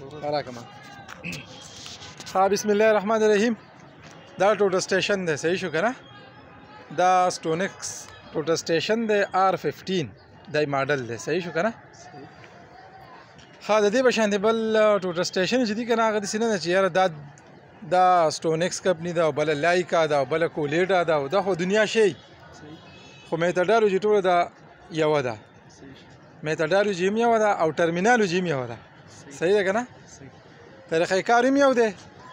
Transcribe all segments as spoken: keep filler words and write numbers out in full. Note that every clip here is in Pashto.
راکما ها بسم الله الرحمن الرحیم دا ټوټ سټیشن دی صحیح شو کنه دا سټونکس ټوټ سټیشن دی آر ففټین دای ماډل دی صحیح شو کنه ها د دې بشان دی بل ټوټ سټیشن چې دی کنه هغه د سینه چې یاره دا دا سټونکس کمپنی دا بل لایکا دا بل کولیډا دا دا خو دنیا شي خو میتاډالوجي ټول دا یو ده میتاډالوجي هم یو ده او ټرمینالوجي هم یو ده صحیح ده کنه طریقه کار هم یو ده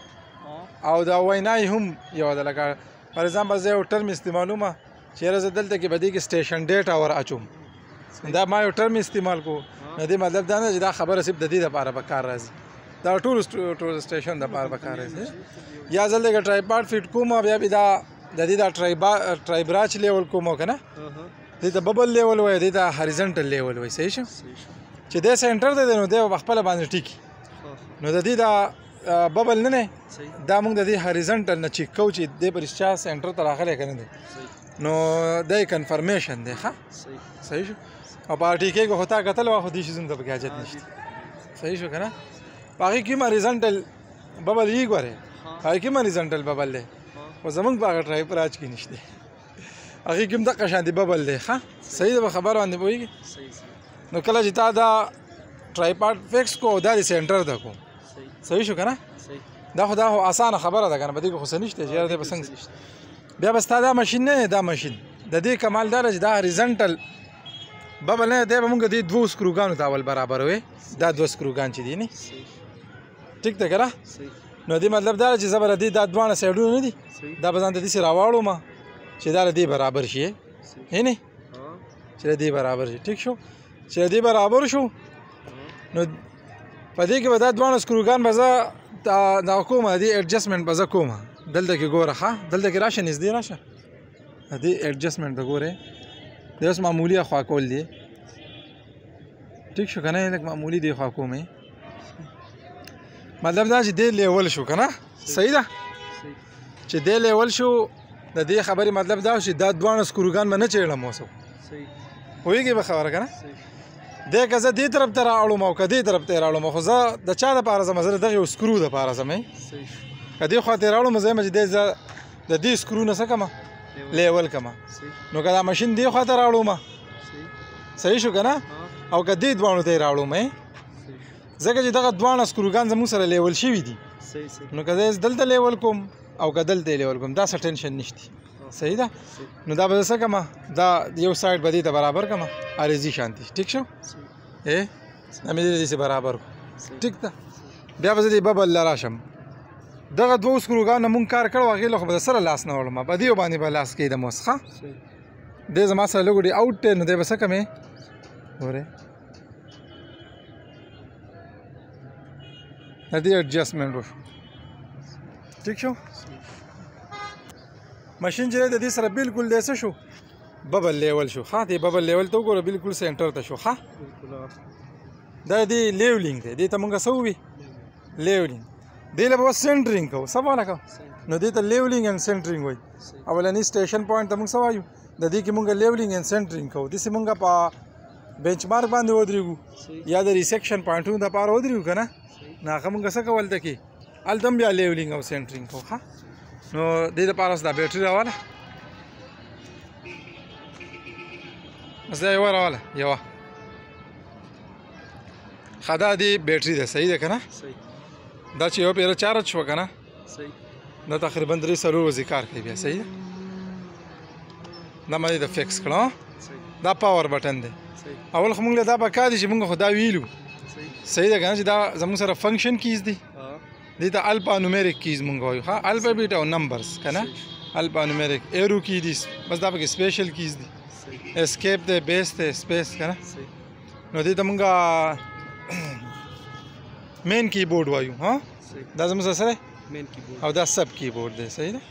او دا وینای هم یو ده لکه فار ایگزامپل زه یو ټرم استعمالومه چې یاره زه دلته کې به دې کې سټیشن ډیټا ور اچوم دا ما یو ټرم استعمال کو نو دې مطلب دا نه چې دا خبره صرف د دې دپاره به کار راځي دا ټول ټول سټیشن دپاره به کار راځي یا زه لږه ټرایپاډ فیټ کوم بیا بیا دا د دې دا ټرایبا ټرایبراچ لیول کوم که نه دې ته ببل لیول وایي دې ته هریزنټل لیول وایي صحیح شو چې دی سینټر دی نو دی په خپله باندې ټیکي نو د دې دا ببل نه نه دا موږ د دې هریزنټل نه چیک کوو چې دی پر چا سینټر ته راغلی که نه دی نو دی کنفرمیشن دی ښه صحیح شو او په ټیکې کې خو تا کتل وه خو دې شیزونو ته پکې حاجت نشته صحیح شو که نه په هغې کې هم هریزنټل ببل یي ګورې هغې کې هم هریزنټل ببل دی خو زمونږ په هغه ټرایپراچ کې نشته هغې کې هم دقه شانتې ببل دی ښه صحیح ده په خبره باندې پوهېږي نو کله چې تا دا ټرایپاډ فکس کو دا د سینټر ده کو صحیح شو که نه دا خو دا خو اسانه خبره ده که نه په دې کې خو څه نشته چې یاره دی به څنګه بیا به ستا دا ماشین نه دا ماشین د دې کمال دا ده چې دا هریزنټل ببل نه دی به مونږ دې دوو سکروګانو ته اول برابر وې دا دوه سکروګان چې دي نه ټیک ده که نه نو دې مطلب دا چې زه به دې دا دواړه سایډونه نه دي دا به ځان ته داسې راواړوم چې دا له دې برابر شي نه چې له دې برابر شي ټیک شو چې له دې برابر شو نو په دې کې به دا دواړه سکروګان به زه دا کوم دې ایډجسټمنټ به زه کوم دلته کې ګوره ښه دلته کې راشه نږدې راشه دې ایډجسټمنټ ته ګورې دا اوس معمولي خوا کول دی ټیک شو که نه لږ معمولي دی خوا کوم مطلب دا چې دې لیول شو که نه صحیح ده چې دې لیول شو د دې خبرې مطلب دا چې دا دواړه سکروګان به نه چېړم اوس پوهېږې به خبره که نه دی که زه دې طرف ته راوړم او که دې طرف ته یې راوړم خو زه د چا دپاره ځم زه د دغې یو سکرو دپاره ځم که دې خوا ته یې راوړم زه یم چې دی زه د دې سکرو نه څه کړم لیول کړم نو که دا ماشین دې خوا ته راوړم صحیح شو که نه او که دې دواړو ته یې راوړم ځکه چې دغه دواړه سکروګان زموږ سره لیول شوي دي نو که زه دلته لیول کوم او که دلته یې لیول کوم دا څه ټینشن نشته صحیح ده نو دا به زه څه کړم دا یو سایډ به دې ته برابر کړم عارضي شانتي ټیک شو ای دا مې دې داسې برابر کړو ټیک ده بیا به زه دې ببل له راشم دغه دوو سکروګانو نه مونږ کار کړی و هغې له خو به د سره لاس نه وړم په دې باندې به لاس کېږدم اوس ښه دی زما سره لږ ډې آوټ دی نو دی به څه کړمې ګورې د دې ایډجسټمنټ وشو ټیک شو ماشین چې دی د دې سره بالکل دی څه شو ببل لیول شو ښه دې ببل لیول ته وګوره بالکل سینټر ته شو ښه دا دې لیولینګ دی دې ته مونږ څه ووي لیولینګ دې له به اوس سینټرینګ کوو څه معنا کوو نو دې ته لیولینګ اینډ سینټرینګ وایي اولني سټیشن پوینټ ته مونږ څه وایو د دې کې مونږ لیولینګ اینډ سینټرینګ کوو داسې مونږ په بینچ مارک باندې ودرېږو یا د ریسیکشن پوینټونو دپاره ودرېږو که نه نو هغه مونږ څه کول ته کې هلته هم بیا لیولینګ او سینټرینګ کوو ښه نو دې دپاره اوس دا بیټري راواله اوس دا یوه راواله یوه ښه دا دې بیټري ده صحیح ده که نه دا چې یوه پیره چارج شوه که نه دا تقریبا درې څلور ورځې کار کوي بیا صحیح ده دا ما دې د فکس کړه دا پاور بټن دی اول خو مونږ له دا پکار دي چې مونږ خو دا ویلو صحیح ده که نه چې دا زموږ سره فنکشن کیز دي دې ته الفا نومیریک کیز مونږ وایو ښه الفابیټ او نمبرز که نه الفا نومیریک ایرو کی دي بس دا پکې سپیشل کیز دي اسکیپ دی بیس دی سپیس که نه نو دې ته مونږ مین کیبورډ وایو ها دا زموږ سره او دا سب کیبورډ دی صحیح ده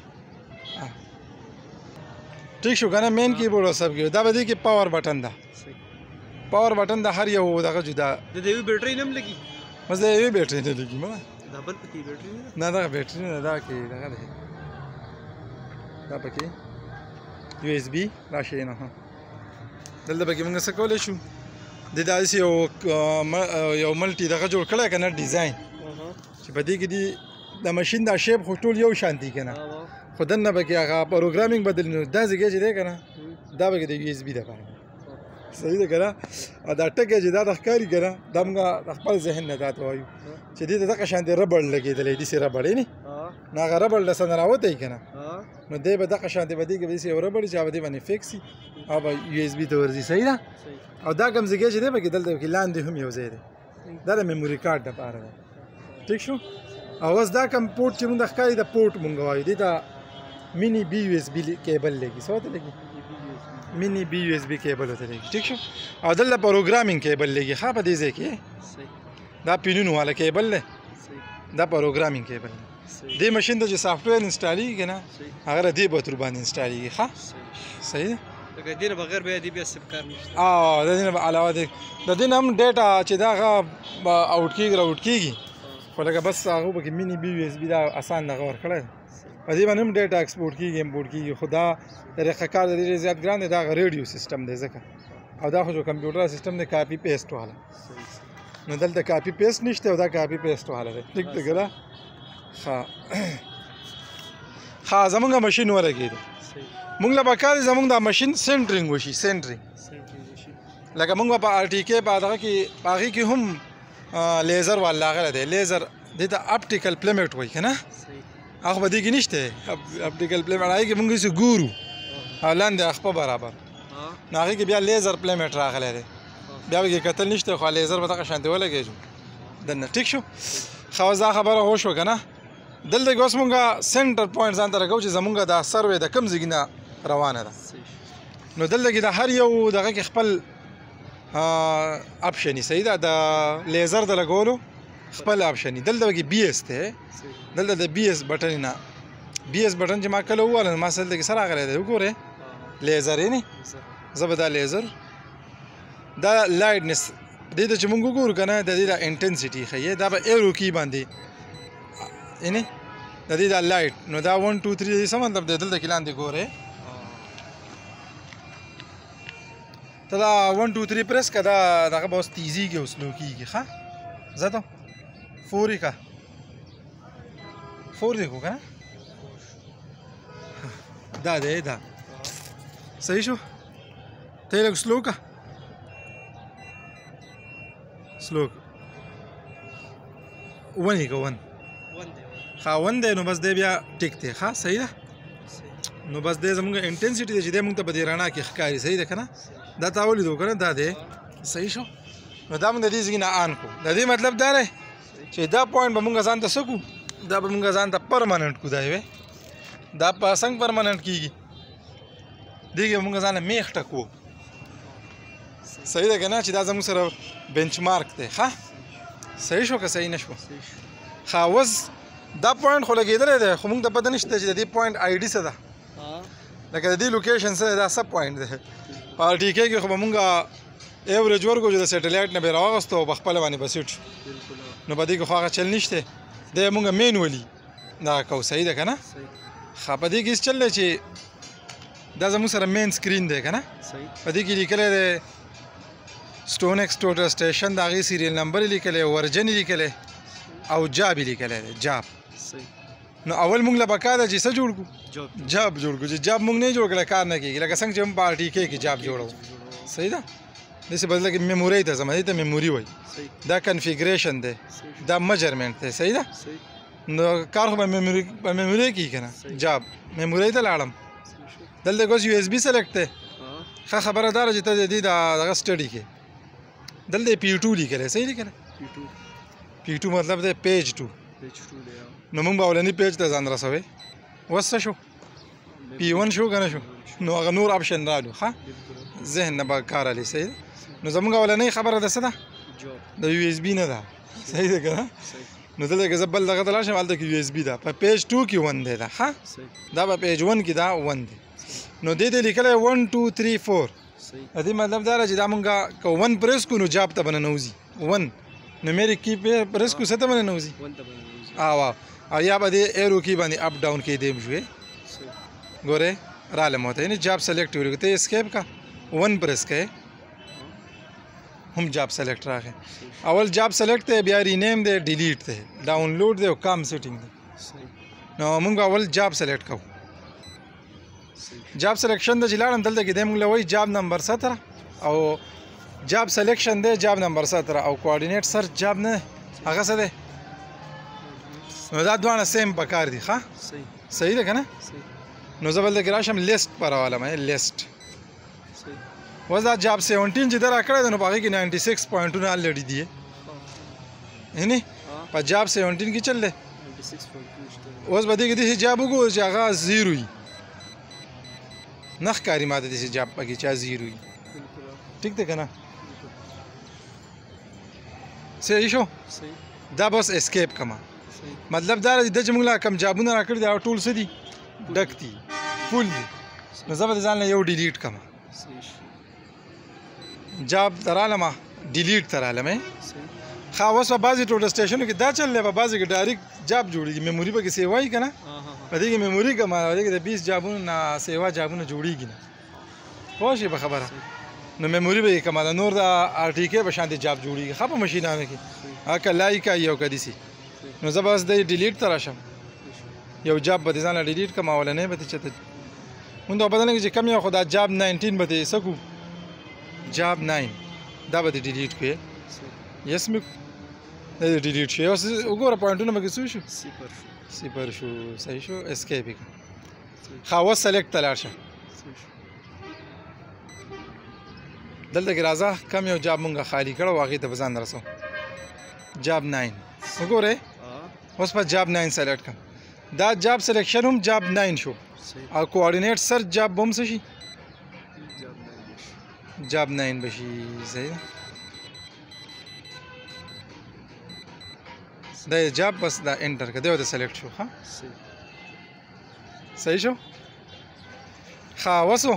ټیک شو که نه مین کیبورډ او سب کیبورډ دا به دې کې پاور بټن ده پاور بټن د هر یو دغه جدا د دې یوې بیټرۍ نه هم لګي بس د یوې بیټرۍ نه لګي مه دا بل پکې بیټرۍ نه نه دغه بیټرۍ نه دا کې دغه دی دا پکې یو ایس بي راشي نه ها دلته پکې موږ څه کولی شو د داسې یو یو ملټي دغه جوړ کړی که نه ډیزاین چې په دې کې دي د ماشین دا شیپ خو ټول یو شان دي که نه خو دننه به کې هغه پروګرامینګ بدل نو دا ځای چې دی که نه دا به کې د یو ایس بي دپاره صحیح ده که نه او دا ټکی چې دا د ښکاري که نه دا موږ د خپل ذهن نه دا ته وایو چې دې ته دغه شانتې ربړ لګېدلی داسې ربړ یې نو هغه ربړ له څه نه راوتی که نه نو دی به دغه شانتې به دې کې به داسې یو ربړ چې هغه دې باندې فکس وي او به یو ایس بي ته ورځي صحیح ده او دا کوم ځای چې دی به کې دلته کې لاندې هم یو ځای دی دا د میموري کارډ دپاره دی ټیک شو او اوس دا کوم پورټ چې موږ د ښکاري د پورټ موږ وایو دې ته مینی بي یو ایس بي کیبل لګي څه ورته لګي مینی بي یو ایس بي کیبل ورته لګي ټیک شو او دلته پروګرامینګ کیبل لګي ښه په دې ځای کې دا پینونو والا کیبل دی دا پروګرامینګ کیبل دی دې ماشین ته چې سافټویر انسټالیږي که نه هغه د دې په تور باندې انسټالیږي ښه صحیح ده لکه دې نه بغیر بیا دې بیا سب کار نشته او د دې نه علاوه د د دې نه هم ډیټا چې دا هغه آوټ کېږي راوټ کېږي خو لکه بس هغه پکې مینی بي یو ایس بي دا اسان دغه ورکړی په دې باندې هم ډیټا ایکسپورټ کېږي امپورټ کېږي خو دا طریقه کار د دې ډېر زیات ګران دی دا هغه ریډیو سیسټم دی ځکه او دا خو جو کمپیوټر سیسټم دی کاپي پیسټ والا نو دلته کاپي پیسټ نشته او دا کاپي پیسټ والا دی ټیک دی که نه ښه ښه زمونږ ماشین ولګېدو مونږ له پکار دی زمونږ دا ماشین سینټرینګ وشي سینټرینګ لکه مونږ به په آر ټي کې په هغه کې په هغې کې هم لیزر والا راغلی دی لیزر دې ته اپټیکل پلیمټ وایي که نه هغه په دې کې نشته اپټیکل پلیمټ هغې کې مونږ هسې ګورو او لاندې اخپه برابر نو هغې کې بیا لیزر پلیمټ راغلی دی بیا به کې کتل نشته خو لیزر به دغه شانتې ولګېږو دننه ټیک شو ښه اوس دا خبره وشوه که نه دلته کې اوس مونږ سینټر پوینټ ځان ته راکوو چې زمونږ دا سروې د کوم ځای نه روانه ده نو دلته کې د هر یو دغه کې خپل اپشن صحیح ده د لیزر د لګولو خپل اپشن دلته کې بي ایس دی دلته د بي ایس بټن نه بي ایس بټن چې ما کله وویل نو ما سره دلته کې څه راغلی دی وګورئ لیزر یې نه زه به دا لیزر دا لایټنس دې ته چې مونږ وګورو که نه د دې دا انټنسټي ښیي دا به ایرو کی باندې یعنې د دې دا لایټ نو دا ون ټو تھری څه مطلب دی دلته کې لاندې ګورئ ته دا ون ټو تھری پرس که دا دغه به اوس تیزیږي او سلو کېږي ښه زه ته فور یې که فور دی خو که نه دا دی دا صحیح شو ته یې لږ سلو که سلو ون یې که ون ښه ون دی نو بس دی بیا ټیک دی ښه صحیح ده نو بس دی زمونږ انټنسټي دی چې دی مونږ ته په دې رڼا کې ښکاري صحیح ده که نه دا تا ولیدو که نه دا دی صحیح شو نو دا مونږ د دې ځای نه آن کړو د دې مطلب دا دی چې دا پوینټ به مونږ ځان ته څه کړو دا به مونږ ځان ته پرماننټ کړو دا یوې دا په څنګه پرماننټ کېږي دې کې مونږ ځان له میخ ټکو صحیح ده که نه چې دا زموږ سره بنچ مارک دی ښه صحیح شو که صحیح نه شوه ښه اوس دا پوینټ خو لګېدلی دی خو موږ ته پته نشته چې د دې پوینټ آی ډي څه ده لکه د دې لوکیشن څه دی دا څه پوینټ دی په آر ټي کې کې خو به مونږ ایوریج ورکړو چې د سیټلایټ نه به یې راواغستو او په خپله باندې به سیټ شو نو په دې کې خو هغه چل نشته دی مونږ مینولي دغه کوو صحیح ده که نه ښه په دې کې هېڅ چل دی چې دا زموږ سره مین سکرین دی که نه په دې کې لیکلی دی سټون ایکس ټوټل سټیشن د هغې سیریل نمبر یې لیکلی ورجن یې لیکلی او جاب یې لیکلی دی جاب نو اول مونږ له پکار ده چې څه جوړ کړو جاب جوړ کړو چې جاب مونږ نه جوړ کړی کار نه کېږي لکه څنګه چې موږ په آر ټي کې کې جاب جوړو صحیح ده داسې بدله کې میمورۍ ته ځم دې ته میموري وایي دا کنفیګریشن دی دا میجرمنټ دی صحیح ده نو کار خو به میموري په میمورۍ کې که نه جاب میمورۍ ته لاړم دلته اوس یو ایس بي سلیکټ دی ښه خبره دا ده چې ته د دې دغه سټډي کې دلته پی ټو لیکلی صحیح لیکلی پی ټو مطلب دی پیج ټو نو موږ به اولني پیج ته ځان رسوئ اوس څه شو پی ون شو که نه شو نو هغه نور آپشن رالو ښه ذهن نه به کار علي صحیح نو زموږ اولنۍ خبره ده څه ده د یو ایس بي نه ده صحیح ده که نه نو دلته که زه بل دغه ته لاړ شم هلته کې یو ایس بي ده په پیج ټو کې ون دی ده ښه دا په پیج ون کې دا ون دی نو دې ته لیکلی ون ټو تھری فور د دې مطلب دا ده چې دا مونږ که ون پریس کړو نو جاب ته به ننوځي ون نومیریک کی پریس کړو څه ته به ننوځي او او یا به دې ایرو کی باندې اپ ډاون کې دیم شوې ګورئ رالم ورته یعنې جاب سلیکټ ولیکو ته اسکیپ کا ون پریس کوې هم جاب سلیکټ راغی اول جاب سلیکټ دی بیا رینیم دی ډیلیټ دی ډاونلوډ دی او کام سیټینګ دی نو موږ اول جاب سلیکټ کوو جاب سلیکشن د چې لاړم دلته کې دی موږ له وایي جاب نمبر ستره او جاب سلیکشن دی جاب نمبر ستره او کوارډینیټ سرچ جاب نه هغه څه دی نو دا دواړه سیم پکار دي ښه صحیح ده که نه نو زه بل دلته کې راشم لیست پرولم لیست اوس دا جاب سیونټین چې ده راکړی دی نو په هغې کې ناینټي سکس پوینټونه الریډي دي یعنې په جاب سیونټین کې چل دی اوس به دې کې داسې جاب وګورو چې هغه زیرو وي نه ښکاري ما ته داسې جاب پکې چې زیرو وي ټیک دی که نه صحیح شو دا بس اسکیپ کما مطلب دا دی چې موږ لا کم جابونه راکړي دي هغه ټول څه دي ډک دي فول دي نو زه به د ځان نه یو ډیلیټ کما جاب ته رالم ډیلیټ ته رالم ښه اوس په بعضې ټوټه سټیشنو کې دا چل دی په بعضې کې ډایرکټ جاب جوړېږي میموري پکې سیوا وي که نه په دې کې میموري کما په دې کې د بیس جابونو نه سیوا جابونه جوړېږي نه پوه شئ په خبره نو میموري به یې کما د نور د آر ټي کې به شانتې جاب جوړېږي ښه په مشینانو کې هکه لایک یو که داسې نو زه به اوس د ډیلیټ ته راشم یو جاب به دې ځان له ډیلیټ کړم اولنی به دې چېرته مونږ ته بدل چې کم یو خو دا جاب ناینټین به دې څه کړو جاب ناین دا به دې ډیلیټ کړو یس مې دا دې ډیلیټ شو اوس وګوره پوینټونه به کې څه شو صفر شو صحیح شو اسکیپ یې کړه ښه اوس سلیکټ ته لاړ شه دلته کې راځه کم یو جاب مونږ خالي کړه او هغې ته به ځان رسو جاب ناین وګورئ اوس په جاب ناین سلیکټ کړم دا جاب سلیکشن هم جاب ناین شو او کوارډینیټ سرچ جاب به هم څه شي جاب ناین به شي صحیح ده دا جاب بس دا انټر کړه دی ورته سلیکټ شو ښه صحیح شو ښه اوس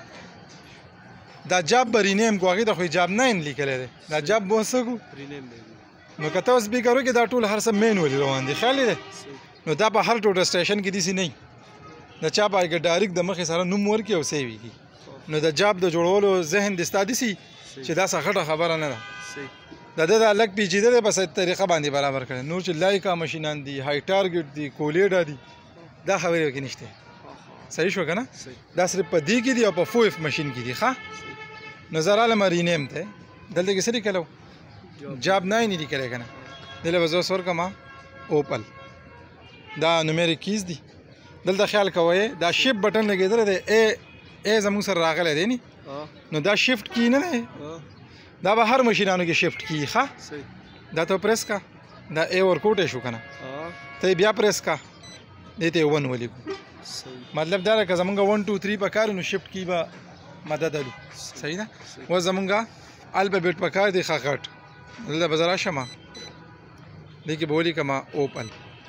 دا جاب به رینیم کو هغې ته خو جاب ناین لیکلی دی دا جاب به څه کړو نو که ته اوس سپیکر وکړې دا ټول هر څه مینولي روان دي خیال دی نو دا په هر ټوټه سټیشن کې داسې نه وي د چا په هغې ډایرکټ د مخې سره نوم ورکړي او سیو یې نو د جاب د جوړولو ذهن دې ستا داسې چې دا څه غټه خبره نه ده د ده دا لږ پیچیده دی په صحیح طریقه باندې برابر کړی نور چې لایکا مشینان دي های ټارګټ دي کولیډا دي دا خبرې پکې نشته صحیح شو که نه دا صرف په دې کې دي او په فوف مشین کې دي ښه نو زه رالم رینیم ته دلته کې څه لیکلی جاب ناین یې لیکلی که نه دلته به زه اوس ورکړم اوپل دا نومیریک کیز دي دلته خیال کوئ دا شیفټ بټن لګېدلی دی ای ای زموږ سره راغلی دی نی نو دا شیفټ کی نه دی دا به هر مشینانو کې شیفټ کی ښه دا ته پریس کا دا ای ورکوټی شو که نه ته یې بیا پریس کا دې ته یې ون ولیکو مطلب دا ده که زمونږ ون ټو تھری پکار نو شیفټ کی به مدد الو صحیح ده اوس زمونږ الفابیټ پکار دی ښه غټ دلته به زه راشم دې کې به ولیکم اوپل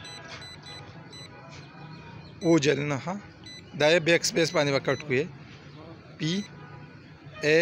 اوجل نه ها دا یې بیک سپیس باندې به کټ کړو پی ای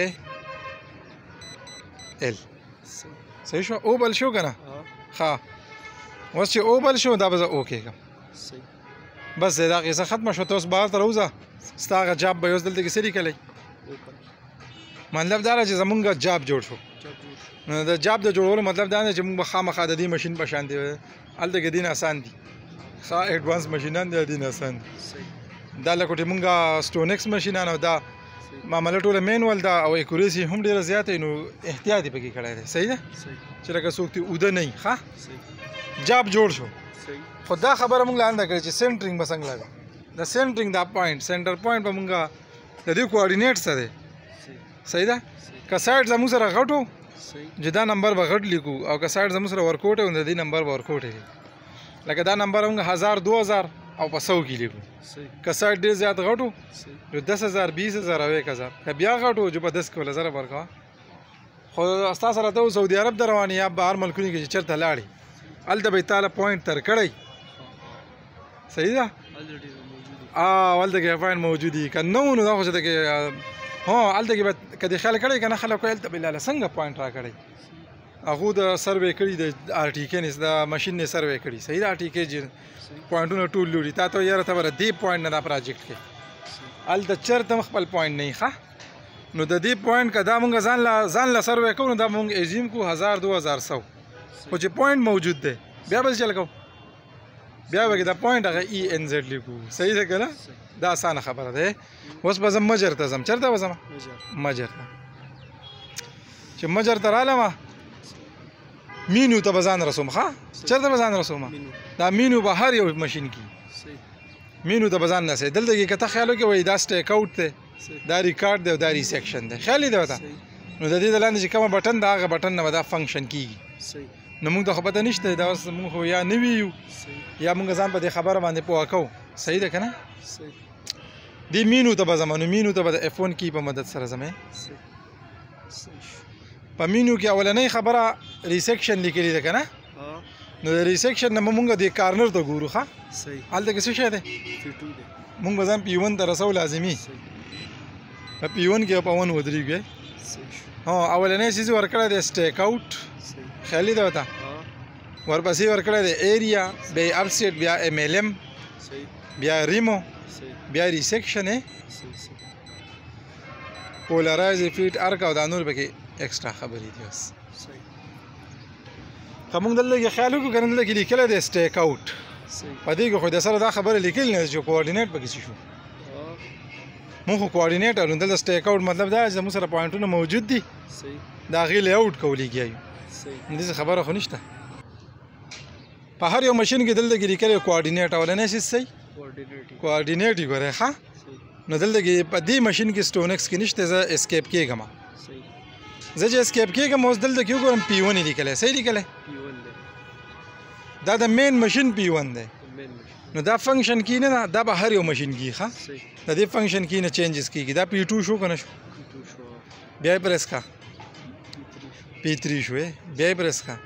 ال صحیح شو اوبل شو که نه ښه اوس چې اوبل شو دا به زه اوکې کړم بس دا قصه ختمه شوه ته اوس بهر ته راوځه ستا هغه جاب به یې اوس دلته کې څه لیکلی مطلب دا ده چې زمونږ جاب جوړ شو نو د جاب د جوړولو مطلب دا دی چې موږ به خامخا د دې مشین په شان دی هلته کې دین آسان دي ښه ایډوانس مشینان دي دین آسان دي دا لکه مونږ سټونکس مشینان او دا معامله ټوله مینول ده او اکوریسي هم ډېره زیاته نو احتیاط یې پکې کړی دی صحیح ده چې لکه څوک دې اوده نه وي ښه جاب جوړ شو خو دا خبره مونږ له انده کړې چې سینټرینګ به څنګه لګو د سینټرینګ دا پوینټ سینټر پوینټ به مونږ د دې کوارډینیټ څه دی صحیح ده که سایډ زموږ سره غټ و چې دا نمبر به غټ لیکو او که سایډ زموږ سره ورکوټ و د دې نمبر به ورکوټ دی لکه دا نمبر مونږ هزار دو هزار او په سو کې لیکو که سایډ ډېر زیات غټ و نو دس هزار بیس هزار او ایک هزار که بیا غټ و چې په دس کې ول زره ورکوه خو ستا سره ته سعودي عرب ته روان یا بهر ملکونو کې چې چېرته لاړې هلته به یې تاله پوینټ تر کړی صحیح ده هلته کې پوینټ موجود دي که نه و نو دا خو چې ته کې هو هلته کې به که دې خیال کړی که نه خلک وایي هلته به لاله څنګه پوینټ را کړی هغو د سروې کړي د آر ټي کې نه د مشین نه سروې کړي صحیح د آر ټي کې پوینټونه ټول لوري تا ته یاره ته به دې پوینټ نه دا پراجیکټ کې هلته چېرته هم خپل پوینټ نه وي ښه نو د دې پوینټ که دا مونږ ځان له ځان له سروې کوو نو دا مونږ ایزیم کو هزار دو هزار سو خو چې پوینټ موجود دی بیا به چل کوو بیا به دا پوینټ هغه ای ان زیډ لیکو صحیح ده که نه دا اسانه خبره ده اوس به زه مجر ته ځم چېرته به ځم مجر ته چې مجر ته رالم مینو ته به ځان رسوم ښه چېرته به ځان رسوم دا مینو به هر یو مشین کې مینو ته به ځان نه سي دلته کې که ته خیال وکړې وایي دا سټیک اوټ دی دا ریکارډ دی او دا ریسیکشن دی خیال یې دی ورته نو د دې د لاندې چې کومه بټن ده هغه بټن نه به دا فنکشن کېږي نو موږ ته خو پته نشته دا اوس موږ خو یا نوي یو یا موږ ځان په دې خبره باندې پوه کوو صحیح ده که نه دې مینو ته به ځم نو مینو ته به د ایف ون کی په مدد سره ځم په مینو کې اولنۍ خبره ریسیکشن لیکلې ده که نه نو د ریسیکشن نه به موږ دې کارنر ته ګورو ښه هلته کې څه شی دی موږ به ځان پي ون ته رسو لازمي په پي ون کې په ون ودرېږو هو اولنۍ څیز ورکړی دی سټیک اوټ خیالي ده ورته ورپسې ورکړی دی ایریا بیا یې اپسیټ بیا ایم ایل ایم بیا ریمو بیا ریسیکشن پولرایز فیټ ارک او دا نور پکې ایکسټرا خبرې دي اوس که موږ دلته کې خیال وکړو که نه دلته کې لیکلی دی سټیک اوټ په دې کې خو د سره دا خبره لیکلې نه چې کوارډینیټ پکې څه شو مونږ خو کوارډینیټ لرو دلته سټیک اوټ مطلب دا چې زموږ سره پوینټونه موجود دي د هغې لی اوټ کوو لیکیا یو داسې خبره خو نشته په هر یو مشین کې دلته کې لیکلی کوارډینیټ اولنی څیز صحیح کوارډینیټ یې ګورئ ښه نو دلته کې په دې مشین کې سټونکس کې نشته زه اسکیپ کېږم زه چې اسکیپ کېږم اوس دلته کې وګورم پي ون یې لیکلی صحیح لیکلی دا د مین مشین پي ون دی نو دا فنکشن کی نه ده دا به هر یو مشین کی ښه د دې فنکشن کی نه چینجز کېږي دا پي ټو شو که نه شو بیا یې پرېس کړه پي تھری شو بیا یې پرېس کړه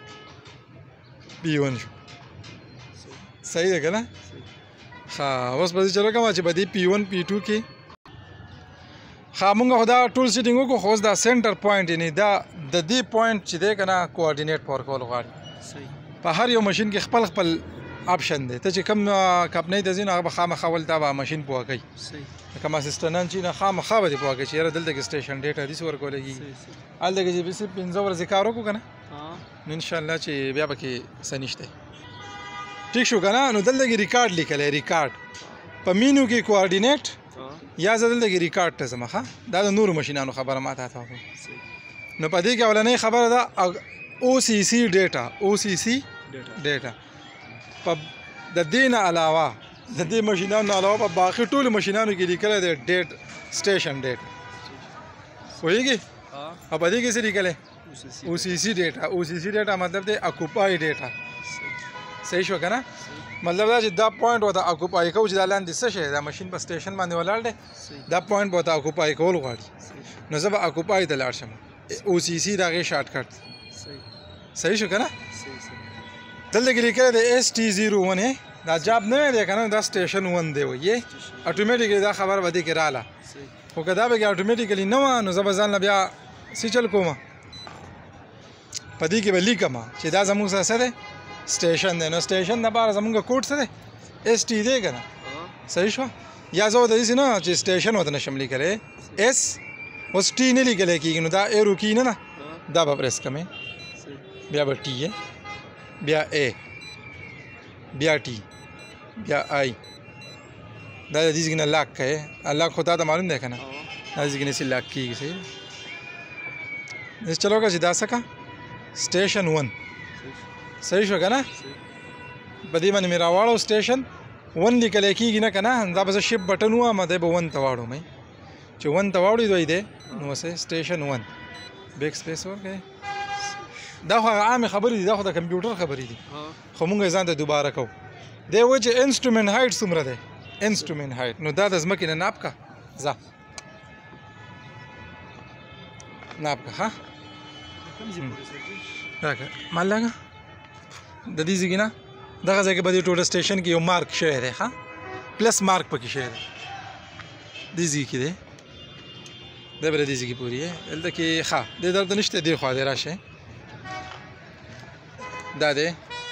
پي ون شو صحیح ده که نه ښه اوس به زه چلو کوم چې په دې پي ون پي ټو کې ښه مونږ خو دا ټول سیټینګ وکړو خو اوس دا سینټر پوینټ یعنې دا د دې پوینټ چې دی که نه کوارډینیټ په ورکول غواړي په هر یو مشین کې خپل خپل آپشن دی ته چې کوم کمپنۍ ته ځې نو هغه به خامخا ول تا به مشین پوه کوي کوم اسسټنټان چې نه خامخا به دې پوه کوي چې یاره دلته کې سټیشن ډیټا داسې ورکولی کېږي هلته کې چې بس پنځه ورځې کار وکړو که نه نو انشاءالله چې بیا به کې څه نشته ټیک شو که نه نو دلته کې ریکارډ لیکلی ریکارډ په مینو کې کوارډینیټ یا زه دلته کې ریکارډ ته ځم ښه دا د نورو مشینانو خبره ما ته ته وکړو نو په دې کې اولنۍ خبره ده او سی سی ډیټا او سی سی ډیټا په د دې نه علاوه د دې مشینانو نه علاوه په باقي ټولو مشینانو کې لیکلی دی ډیټ سټیشن ډیټا پوهېږي او په دې کې څه لیکلی او سی سی ډیټا او سی سی ډیټا مطلب دی اکوپای ډیټا صحیح شو که نه مطلب دا چې دا پوینټ ورته اکوپای کوو چې دا لاندې څه شی دا مشین په سټیشن باندې ولاړ دی دا پوینټ به ورته اکوپای کول غواړي نو زه به اکوپای ته لاړ شم او سی سی د هغې شارټ کټ صحیح شو که نه دلته کې لیکلی دی ایس ټي زیرو ون دا جاب نه دی که نه دا سټیشن ون دی وایي اټومیټیکلی دا خبره به دې کې راله خو که دا به کې اټومیټیکلی نه وه نو زه به ځان له بیا څه چل کوم په دې کې به لیکم چې دا زموږ سره څه دی سټیشن دی نو سټیشن دپاره زمونږ کوډ څه دی ایس ټي دی که نه صحیح شوه یا زه ورته داسې نه چې سټیشن ورته نشم لیکلی ایس اوس ټي نه لیکلی کېږي نو دا ایرو کی نه ده دا به پرېس کړم بیا به ټي بیا ای بیا ټي بیا آی دا د دې ځای نه لاک کوې لاک خو تا ته معلوم دی که نه دا د ځای نه هسې لاک کېږي صحیح چلو که چې دا څه که سټیشن ون صحیح شو که نه په دې باندې مې راواړو سټیشن ون لیکلی کېږي نه که نه دا به زه شپ بټن ووایم دی به ون ته واړو مې چې ون ته واوړې دوی دی نو وسې سټیشن ون بیک سپیس ورکوې دا خو هغه عامې خبرې دي دا خو د کمپیوټر خبرې دي خو مونږ یې ځان ته دوباره کوو دی وایي چې انسټرومنټ هایټ څومره دی انسټرومنټ هایټ نو دا د ځمکې نه ناپ که ځه ناپ که ښه راکړه مال لګه د دې ځای نه دغه ځای کې به دې ټوټه سټیشن کې یو مارک شوی دی ښه پلس مارک پکې شوی دی دې ځای کې دی دی به د دې ځای کې پورې دلته کې ښه دې دلته نشته دې خوا دی راشئ دا دی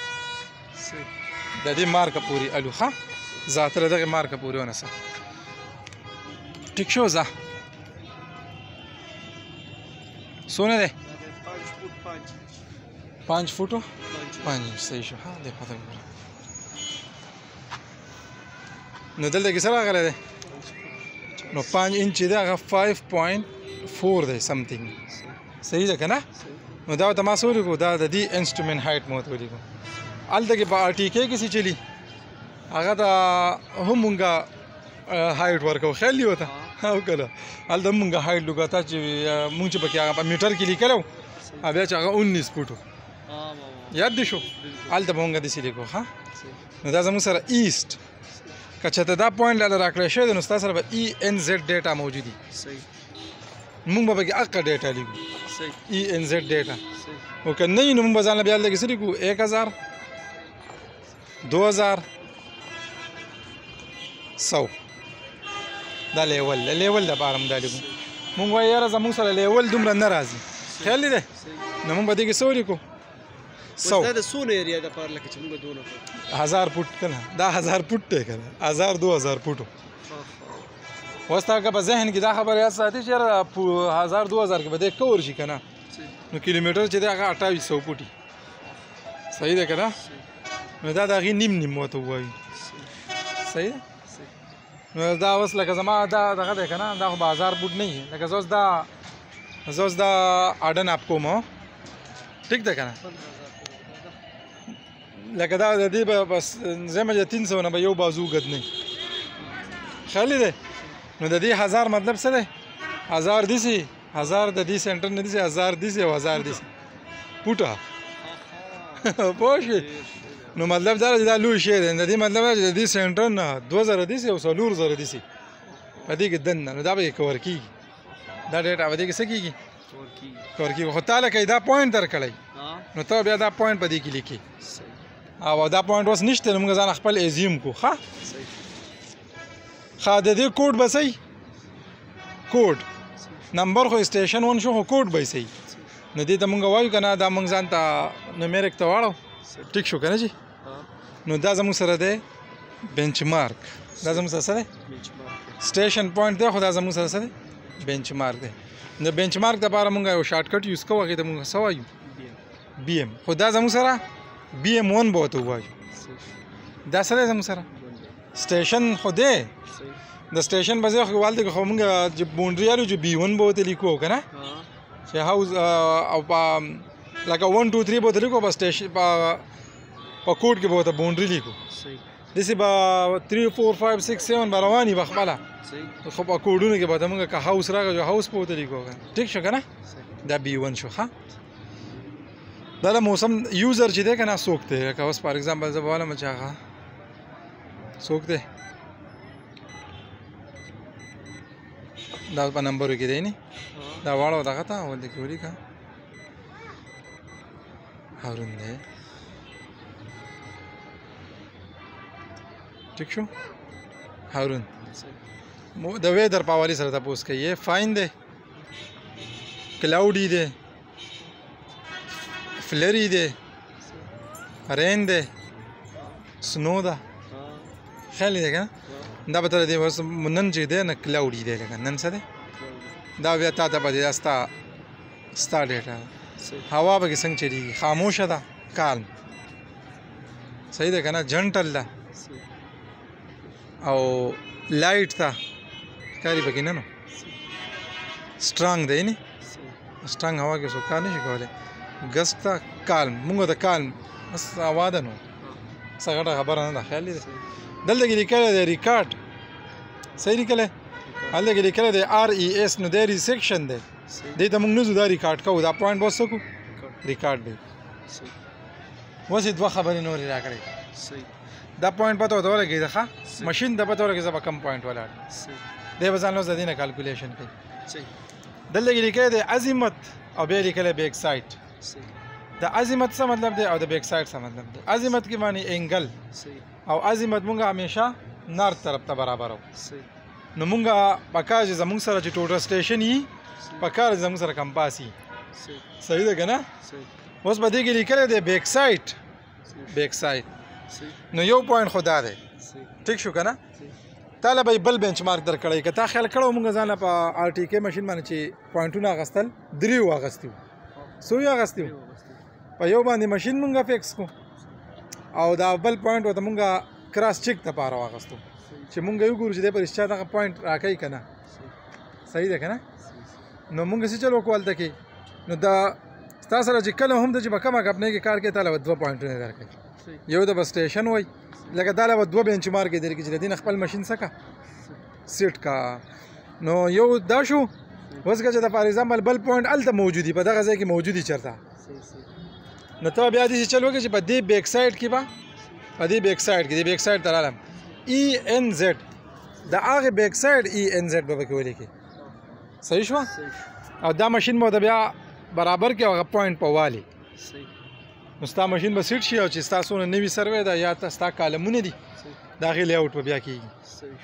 د دې مارکه پورې الو ښه ذاته له دغې مارکه پورې ونیسه ټیک شو ځه څونه دی پنځ فوټ پنځ پنځ فوټو پنځ پنځ صحیح شو ها دی پته ګوره نو دلته کې څه راغلی دی نو پنځ انچ دی هغه فایو پوینټ فور دی سمثینګ صحیح ده که نه نو دا ورته ما څه ولیکو دا د دې انسټرومنټ هایټ مو ورته ولیکو هلته کې په آر ټي کې کې څه چلي هغه ته هم مونږه هایټ ورکو خیال دی ورته او که نه هلته هم مونږه هایټ لګاتا چې مونږ چې پکې هغه په میټر کې لیکلی وو او بیا چې هغه اونیس فوټو یاد دې شو هلته به مونږ داسې لیکو ښه نو دا زموږ سره ایسټ که چېرته دا پوینټ لاله راکړی شوی دی نو ستا سره به ای این زیډ ډیټا موجود وي مونږ به پکې حقه ډیټا لیکو ای این زیډ ډیټا او که نه وي نو مونږ به ځان له بیا هلته کې څه لیکو ایک هزار دو هزار سو دا لیول لیول دپاره مونږ دا لیکو مونږ وایو یاره زمونږ سره لیول دومره نه راځي خیال دی دی نو مونږ به دې کې څه ولیکو سو دا د څونه ایریا دپاره لکه چې موږ دونه هزار فوټ که نه دا هزار فوټ دی که نه هزار دو هزار فوټو اوس تا که په ذهن کې دا خبره یاد ساتي چې یاره هزار دو هزار کې به دی کور شي که نه نو کیلومیټر چې دی هغه اټاویس سو فوټي صحیح دی که نه نو دا د هغې نیم نیم ورته ووایو صحیح دی نو دا اوس لکه زما دا دغه دی که نه دا خو به هزار فوټ نه وي لکه زه اوس دا زه اوس دا اډه ناپ کوم ټیک ده که نه لکه دا د دې به بس زمه چې تین سو نه به یو بازو اوږد نه وي خیالي دی نو د دې هزار مطلب څه دی هزار داسې هزار د دې سنټر نه داسې هزار داسې او هزار داسې فوټه پوه شوې نو مطلب دا چې دا لوی شی دی د دې مطلب دا چې د دې سنټر نه دوه زره داسې او څلور زره داسې په دې کې دننه نو دا به یې کور کېږي دا ډیټا په دې کې څه کېږي کور کېږي خو تا لکه دا پوینټ درکړی نو ته بیا دا پوینټ په دې کې لیکې او دا پوینټ اوس نشته نو موږ ځان خپل ایزیوم کو ښه ښه د دې کوډ به صحیح کوډ نمبر خو سټیشن ون شو خو کوډ به یې صحیح نو دې ته مونږ وایو که نه دا مونږ ځان ته نومیرک ته واړو ټیک شو که نه جي نو دا زموږ سره دی بینچ مارک دا زموږ سره څه دی سټیشن پوینټ دی خو دا زموږ سره څه دی بینچ مارک دی د بینچ مارک دپاره مونږ یو شارټ کټ یوز کوو هغې ته مونږ څه وایو بي ایم خو دا زموږ سره بي ایم ون به ورته ووایو دا څه دی زموږ سره سټیشن خو دی د سټیشن په ځای خو والته خو مونږ چې بونډري یالو چې بي ون به ورته لیکو که نه چې هاوس او په لکه ون ټو تھری به ورته لیکو په سټیشن په په کوډ کې به ورته بونډري لیکو داسې به تھری فور فایو سکس سیون به روان وي به خپله خو په کوډونو کې به ورته مونږ که هاوس راغی هاوس به ورته لیکو ټیک شو که نه دا بي ون شو ښه دا د موسم یوزر چې دی که نه څوک دی لکه اوس فار اګزامپل زه به وایم چې هغه څوک دی دا په نمبرو کې دی نه دا واړو دغه ته ولته کې ولیکه هارون دی ټیک شو هارون د ویدر په حوالې سره تپوس کوي فاین دی کلاوډي دی فلری دی رین دی سنو ده خیال دی که نه دا به ته د نن چې دی نه کلاوډي دی لکه نن څه دی دا بیا تا ته به دی دا ستا ستا ډیټا هوا به کې څنګه چلیږي خاموشه ده کالم صحیح ده که نه جنټل ده او لایټ ده ښکاري پکې نه نو سټرانګ دی نه سټرانګ هوا کې څوک کار نه شي کولی ګست ده کالم مونږ ته کالم بس هوا ده نو څه غټه خبره نه ده خیال دی دلته کې لیکلی دی ریکارډ صحیح لیکلی هلته کې لیکلی دی آر ای ایس نو دی ریسیکشن دی دې ته مونږ نه ځو دا ریکارډ کوو دا پوینټ به اوس څه کوو ریکارډ دی اوس یې دوه خبرې نورې راکړې دا پوینټ پته ورته ولګېده ښه مشین ته پته ولګېده زه به کم پوینټ ولاړ دی به ځان اوس د دې نه کالکولیشن کوي دلته کې لیکلی دی عظمت او بیا لیکلی بیک سایډ د عظمت څه مطلب دی او د بیک سایډ څه مطلب دی عظمت کې معنی انګل او عظمت مونږ همیشه نارت طرف ته برابرو نو مونږ پکار چې زمونږ سره چې ټوټل سټیشن یي پکار زمونږ سره کمپاس یي صحیح ده که نه اوس په دې کې لیکلی دی بیک سایډ بیک سایډ نو یو پوینټ خو دا دی ټیک شو که نه تاله به بل بنچ مارک درکړی که تا خیال کړو موږ ځان په آر ټي کې ماشین باندې چې پوینټونه اغستل درې واغستو سو یې اغستو په یو باندې ماشین مونږه فکس کو او دا بل پوینټ وته مونږه کراس چیک ته پاره واغستو چې مونږ یو ګورو چې د پر اسچا دغه پوینټ راکای کنه صحیح ده کنه نو مونږ څه چلو کولته کې نو دا تاسو سره چې کله هم د چې بکمه خپل کې کار کې تعالی دوه پوینټونه درکې یو د بس سټیشن وای لکه دا له دوه بنچ مارک درکې چې دین خپل ماشین سکا سیټ کا نو یو دا شو وسګه چې د فار ایگزامپل بل پوینټ الته موجودي په دغه ځای کې موجودي چرته نو ته بیا دې چلو کې چې په دې بیک سایډ کې با په دې بیک سایډ کې دې بیک سایډ تر علم ای ان زد دا هغه بیک سایډ ای ان زد به کوي کې صحیح شو او دا ماشین مو د بیا برابر کې هغه پوینټ په والی صحیح نو ستا ماشین به سیټ شي او چې تاسو نه نوی سروې دا یا تاسو کالمونه دي دا غي لیاوټ به بیا کیږي صحیح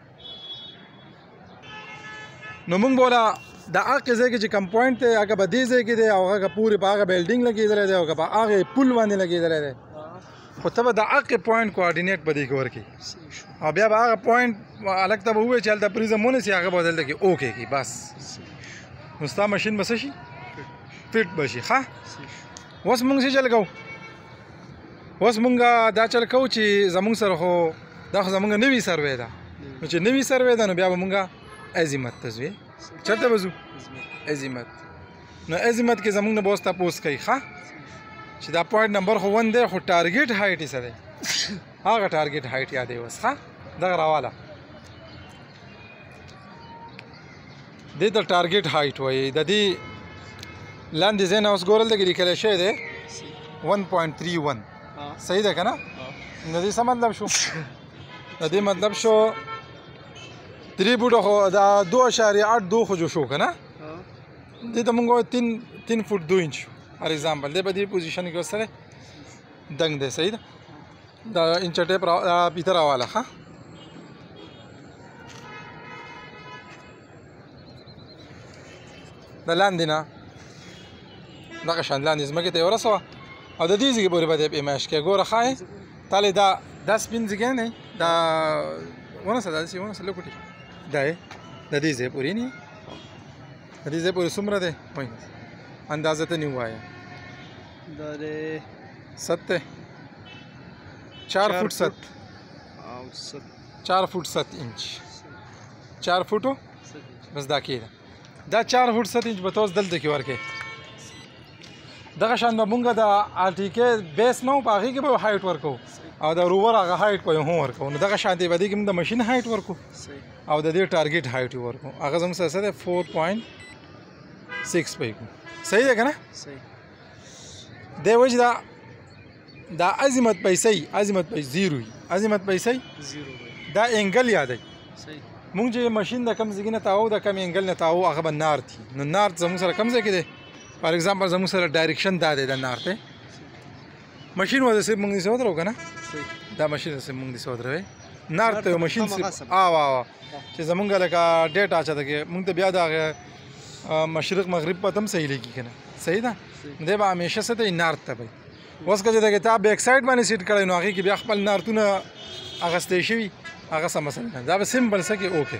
نو مونږ بولا دا هغه ځای کې چې کم پوینټ ته هغه به دې ځای کې دی او هغه پوره په هغه بلډینګ لګېدلی دی او هغه په هغه پل باندې لګېدلی دی خو ته به د هغه پوینټ کوارډینیټ په دې کې ورکړي او بیا به هغه پوینټ هلک ته به ووایي چې هلته پریزم ونیسي هغه به دلته کې اوکې کړي بس نو ستا ماشین به څه شي فټ به شي ښه اوس مونږ څه چل کوو اوس مونږ دا چل کوو چې زمونږ سره خو دا خو زمونږ نوي سروې ده نو چې نوي سروې ده نو بیا به مونږ عظمت ته ځو چېرته به ځو عظمت نو عظمت کې زمونږ نه به اوس تپوس کوي ښه چې دا پوینټ نمبر خو ون دی خو ټارګېټ هایټ یې څه دی هغه ټارګېټ هایټ یادوي اوس ښه دغه راواله دې ته ټارګېټ هایټ وایي د دې لاندې ځای نه اوس ګورل دغه لیکلی شوی دی ون پوینټ تھری ون صحیح ده که نه د دې څه مطلب شو د دې مطلب شو درې بوټه خو دا دو اشاریه آٹھ دو خو جو شو که نه دې ته مونږ تین تین فوټ دو انچ شو فار ایگزامپل دی په دې پوزیشن کې اوس سره دنګ دی صحیح ده دا انچ ټیپ را پیته راواله ښه د لاندې نه دغه شان لاندې ځمکې ته یې ورسوه او د دې ځای پورې به دې پیمایش کې ګوره ښایي تالی دا دا سپین ځای نه دا ونسه دا داسې ونسه لوکوټي دا یې د دې ځای پورې نه د دې ځای پورې څومره دی وایي اندازه ته نه ووایه دا دی ست دی چار فوټ ست او ست چار فوټ ست انچ چار فوټو بس دا کېده دا چار فوټ ست انچ به ته اوس دلته کې ورکې دغه شان به مونږ د آر ټي کې بیس نه و په هغې کې به هایټ ورکو او د روور هغه هایټ به یې هم ورکو نو دغه شانتې به دې کې مونږ د ماشین هایټ ورکو او د دې ټارګېټ هایټ یې ورکو هغه زموږ سره څه دی فور پوینټ سکس به یې کړو صحیح ده که نه دی وایي چې دا دا عظمت پیسې عظمت پیسې زیرو وي عظمت پیسې دا انګل یادوي مونږ چې ماشین د کم ځای نه تاوو د کم انګل نه تاوو هغه به نارت وي نو نارت زموږ سره کم ځای کې دی فار ایگزامپل زموږ سره ډایرکشن دا دی د نارت دی ماشین و داسې مونږ داسې ودرو که نه دا ماشین داسې مونږ داسې ودروي نارت ته یو ماشین آوا آوا چې زمونږ لکه ډیټ اچته کې مونږ ته بیا د هغه مشرق مغرب په هم صحیح لګي که نه صحیح ده دی به همیشه څه دی نارت ته به اوس که چې د کتاب بیک سایډ باندې سیټ کړی نو هغې کې بیا خپل نارتونه اخیستی شوي هغه څه مسله نه دا به سمپل څه کې اوکې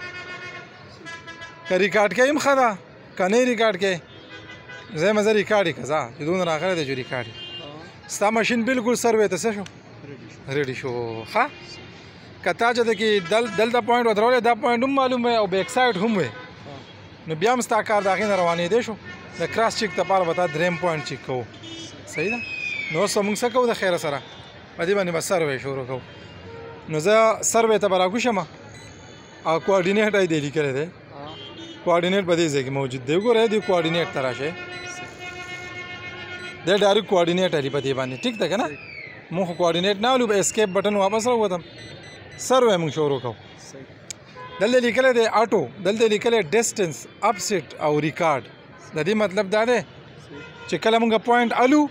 که ریکارډ کوي هم ښه ده که نه ریکارډ کوي زه مزه ریکارډ یې که ځه چې دونه راغلی دی چې ریکارډ یې ستا ماشین بالکل سروې ته څه شو ریډي شو ښه که تا چې د کې دل دلته پوینټ ودرولی دا پوینټ هم معلوم وی او بیک سایډ هم وی نو بیا هم ستا کار د هغې نه روانېدی شو د کراس چیک دپاره به تا دریم پوینټ چیک کوو صحیح ده نو اوس مونږ څه کوو د خیره سره په دې باندې به سروې شروع کوو نو زه سروې ته به راکوشم او کوارډینیټ یې دی لیکلی دی کوارډینیټ په دې ځای کې موجود دی وګورئ دې کوارډینیټ ته راشئ دی ډایرکټ کوارډینیټ لري په دې باندې ټیک ده که نه مونږ خو کوارډینیټ نه ولو به اسکیپ بټن واپس راووتم سروې مونږ شروع کوو دلته لیکلی دی اټو دلته لیکلی ډسټنس اپسیټ او ریکارډ د دې مطلب دا دی چې کله مونږ پوینټ الو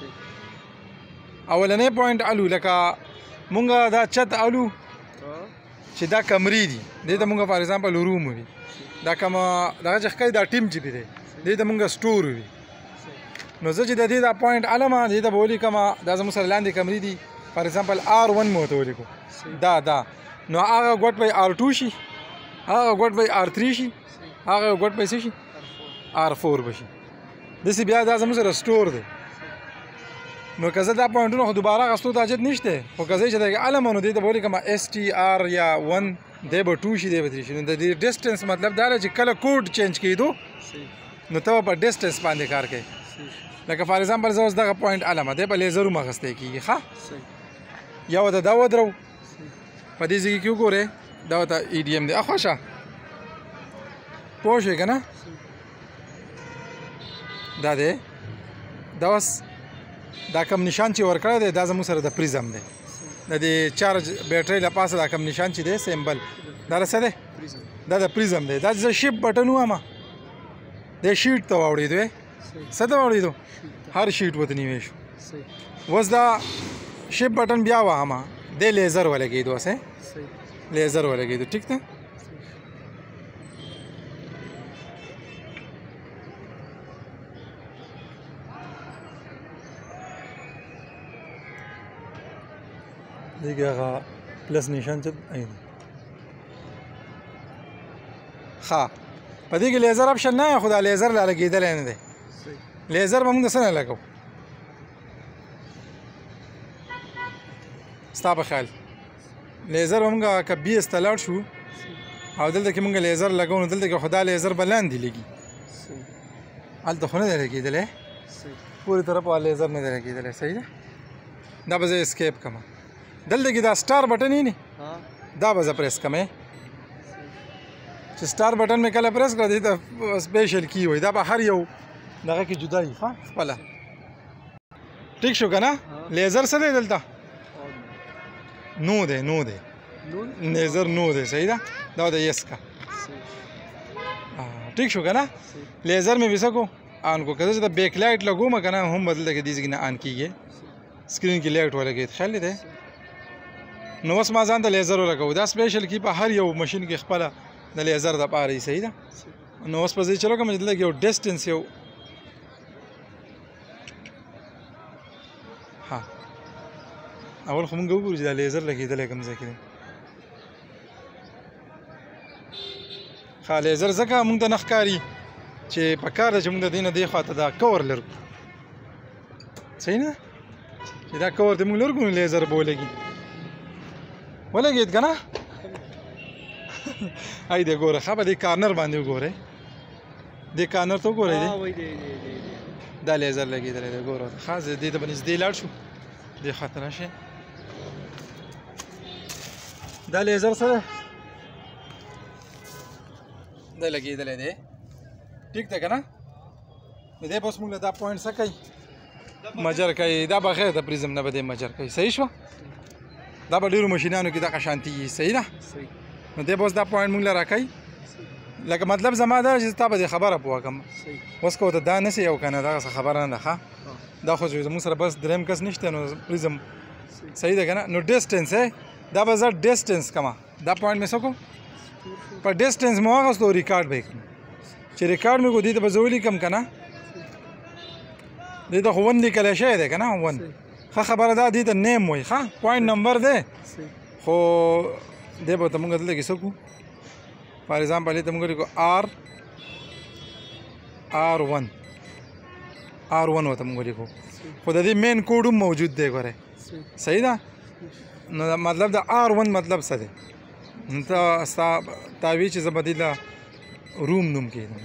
اولنی پوینټ الو لکه مونږ دا چت الو چې دا کمرې دي دې ته مونږ فار ایگزامپل روم وي دا کوم دغه چې ښکاري دا ټیم چې پې دی دې ته مونږ سټور وي نو زه چې د دې دا پوینټ علمه دې ته به ولیکمه دا زموږ سره لاندې کمرې دي فار ایگزامپل آر ون مې ورته ولیکو دا دا نو هغه ګوټ به آر ټو شي هغه ګوټ به آر تھری شي هغه ګوټ به څه شي آر فور به شي داسې بیا دا زموږ سره سټور دی نو که زه دا پوینټونه خو دوباره اخیستو ته حاجت نشته خو که زه چې دغه علم نو دې ته به ولیکم ایس ټي آر یا ون دی به ټو شي دی به ترې شي نو د دې ډسټنس مطلب دا دی چې کله کوډ چینج کېدو نو ته به په ډسټنس باندې کار کوي لکه فار ایگزامپل زه اوس دغه پوینټ علمه دی په لیزر هم اخیستی کېږي ښه یا ورته دا ودرو په دې ځای کې وګورئ دا ورته ای ډي ایم دی اخواشه پوه شوې که نه دا دی دا اوس دا کم نشان چې ورکړی دی دا زموږ سره د پریزم دی د دې چارج بیټرۍ له پاسه دا کم نشان چې دی سیمبل دا څه دی دا د پریزم دی دا چې زه شیپ بټن ووهمه دی شیټ ته واوړېدو څه ته واوړېدو هر شیټ ورته نیوی شو اوس دا شیپ بټن بیا وهمه دی لیزر ولګېدو اوس لیزر ولګېدو ټیک ده دیگه هغه پلس نشان چې این ښه په دې کې لیزر اپشن نه خو دا لیزر لا لګېدلی نه دی لیزر به موږ څه نه لګو ستا په خیال لیزر به موږ که بي ایس ته لاړ شو او دلته کې موږ لیزر لګو نو دلته کې خو دا لیزر به لاندې لګي هلته خو نه دی لګېدلی پورې طرف وال لیزر نه دی لګېدلی صحیح ده دا به زه اسکیپ کړم دلته کې دا سټار بټن یې نه دا به زه پریس کړم چې سټار بټن مې کله پریس کړه دې ته سپیشل کی وایي دا به هر یو دغه کې جدا وي ښه خپله ټیک شو که نه لیزر څه دی دلته نو دی نو دی لیزر نو دی صحیح ده دا د یس کا ټیک شو که نه لیزر مې بې څه کو آن کو که زه چې د بیک لایټ لګوم که نه هم به دلته کې دې ځای کې نه آن کېږي سکرین کې لایټ ولګېد خیال دی نو اوس ما ځان ته لیزر ولګوو دا سپیشل کی په هر یو مشین کې خپله د لیزر دپاره یي صحیح ده نو اوس به زه چلو کوم چې دلته کې یو ډسټنس یو ها اول خو مونږ وګورو چې دا لیزر لګېدلی کوم ځای کې دی ښه لیزر ځکه مونږ ته نه ښکاري چې په کار ده چې مونږ د دې نه دې خوا ته دا کور لرو صحیح نه چې دا کور ته مونږ لرګو نو لیزر به ولګي ولګېد که نه ای دی ګوره ښه په دې کارنر باندې وګورئ دې کارنر ته وګورئ دی دا لیزر لګېدلی دی ګوره ښه زه دې ته به نږدې لاړ شو دې خوا ته راشئ دا لیزر څه دی دا لګېدلی دی ټیک ده که نه نو دی به اوس مونږ له دا پوینټ څه کوي مجر کوي دا بغیر د پریزم نه به دی مجر کوي صحیح شوه دا به ډېرو مشینانو کې دغه شانتي وي صحیح ده نو دی به اوس دا پوینټ مونږ له راکوي لکه مطلب زما دا چې تا به دې خبره پوه کړم اوس که ورته دا نسي او که نه دغسې خبره نه ده ښه دا خو چې زموږ سره بس درېیم کس نشته نو پریزم صحیح ده که نه نو ډسټنس دا به زه ډسټنس کړمه دا پوینټ مې څه کړو په ډسټنس مې واخیستو ریکارډ به یې کړم چې ریکارډ مې کړو دې ته به زه ولیکم که نه دې ته خو ون لیکلی شوی دی که نه ون ښه خبره ده دې ته نیم وایي ښه پوینټ نمبر دی خو دی به ورته مونږ دلته کې څه کړو فار ایگزامپل دې ته مونږ لیکو آر آر ون آر ون ورته مونږ لیکو خو د دې مین کوډ هم موجود دی ګورئ صحیح ده نو مطلب د آر ون مطلب څه دی نو ته ستا تا وی چې زه به دې له روم نوم کېږدم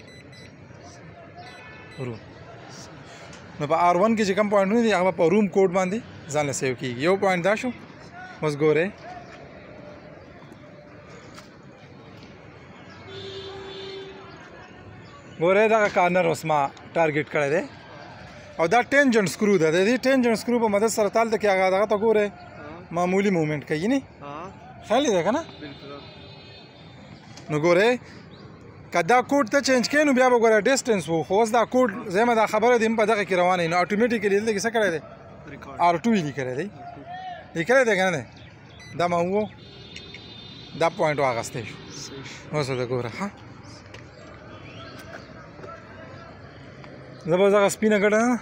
روم نو په آر ون کې چې کوم پوینټونه دي هغه په روم کوډ باندې ځان له سیو کېږي یو پوینټ دا شو اوس ګورئ ګورئ دغه کارنر اوس ما ټارګېټ کړی دی او دا ټینجنټ سکرو ده د دې ټینجنټ سکرو په مدد سره تالته کې هغه دغه ته ګورئ معمولي مومنټ کوي نه خیال دی که نه نو ګورئ که دا کوډ ته چینج کړې نو بیا به ګوره ډسټنس و خو اوس دا کوډ زما دا خبره دی په دغه کې روانه وي نو اټومیټیکلي دلته کې څه کړی دی آر ټو یې لیکلی دی لیکلی دی که نه دی دا ما ووایو دا پوینټ واخیستی شو اوس ورته ګوره ښه زه به دغه سپینه ګټه نه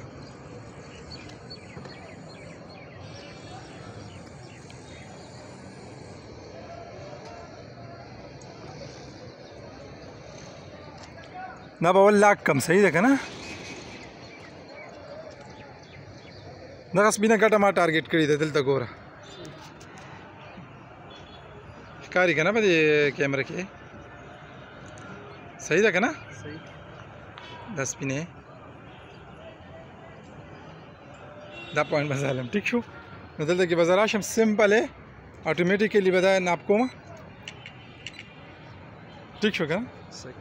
دا به ول لاک کم صحیح ده که نه دغه سپینه ګټه ما ټارګېټ کړې ده دلته ګوره ښکاري که نه په دې کیمره کې صحیح ده که نه صحیح دا سپینې دا پوینټ به ظالم ټیک شو نو دلته کې به زه راشم سمپل یې اټومیټیکلی به دا ناپ کومه ټیک شو که نه صحیح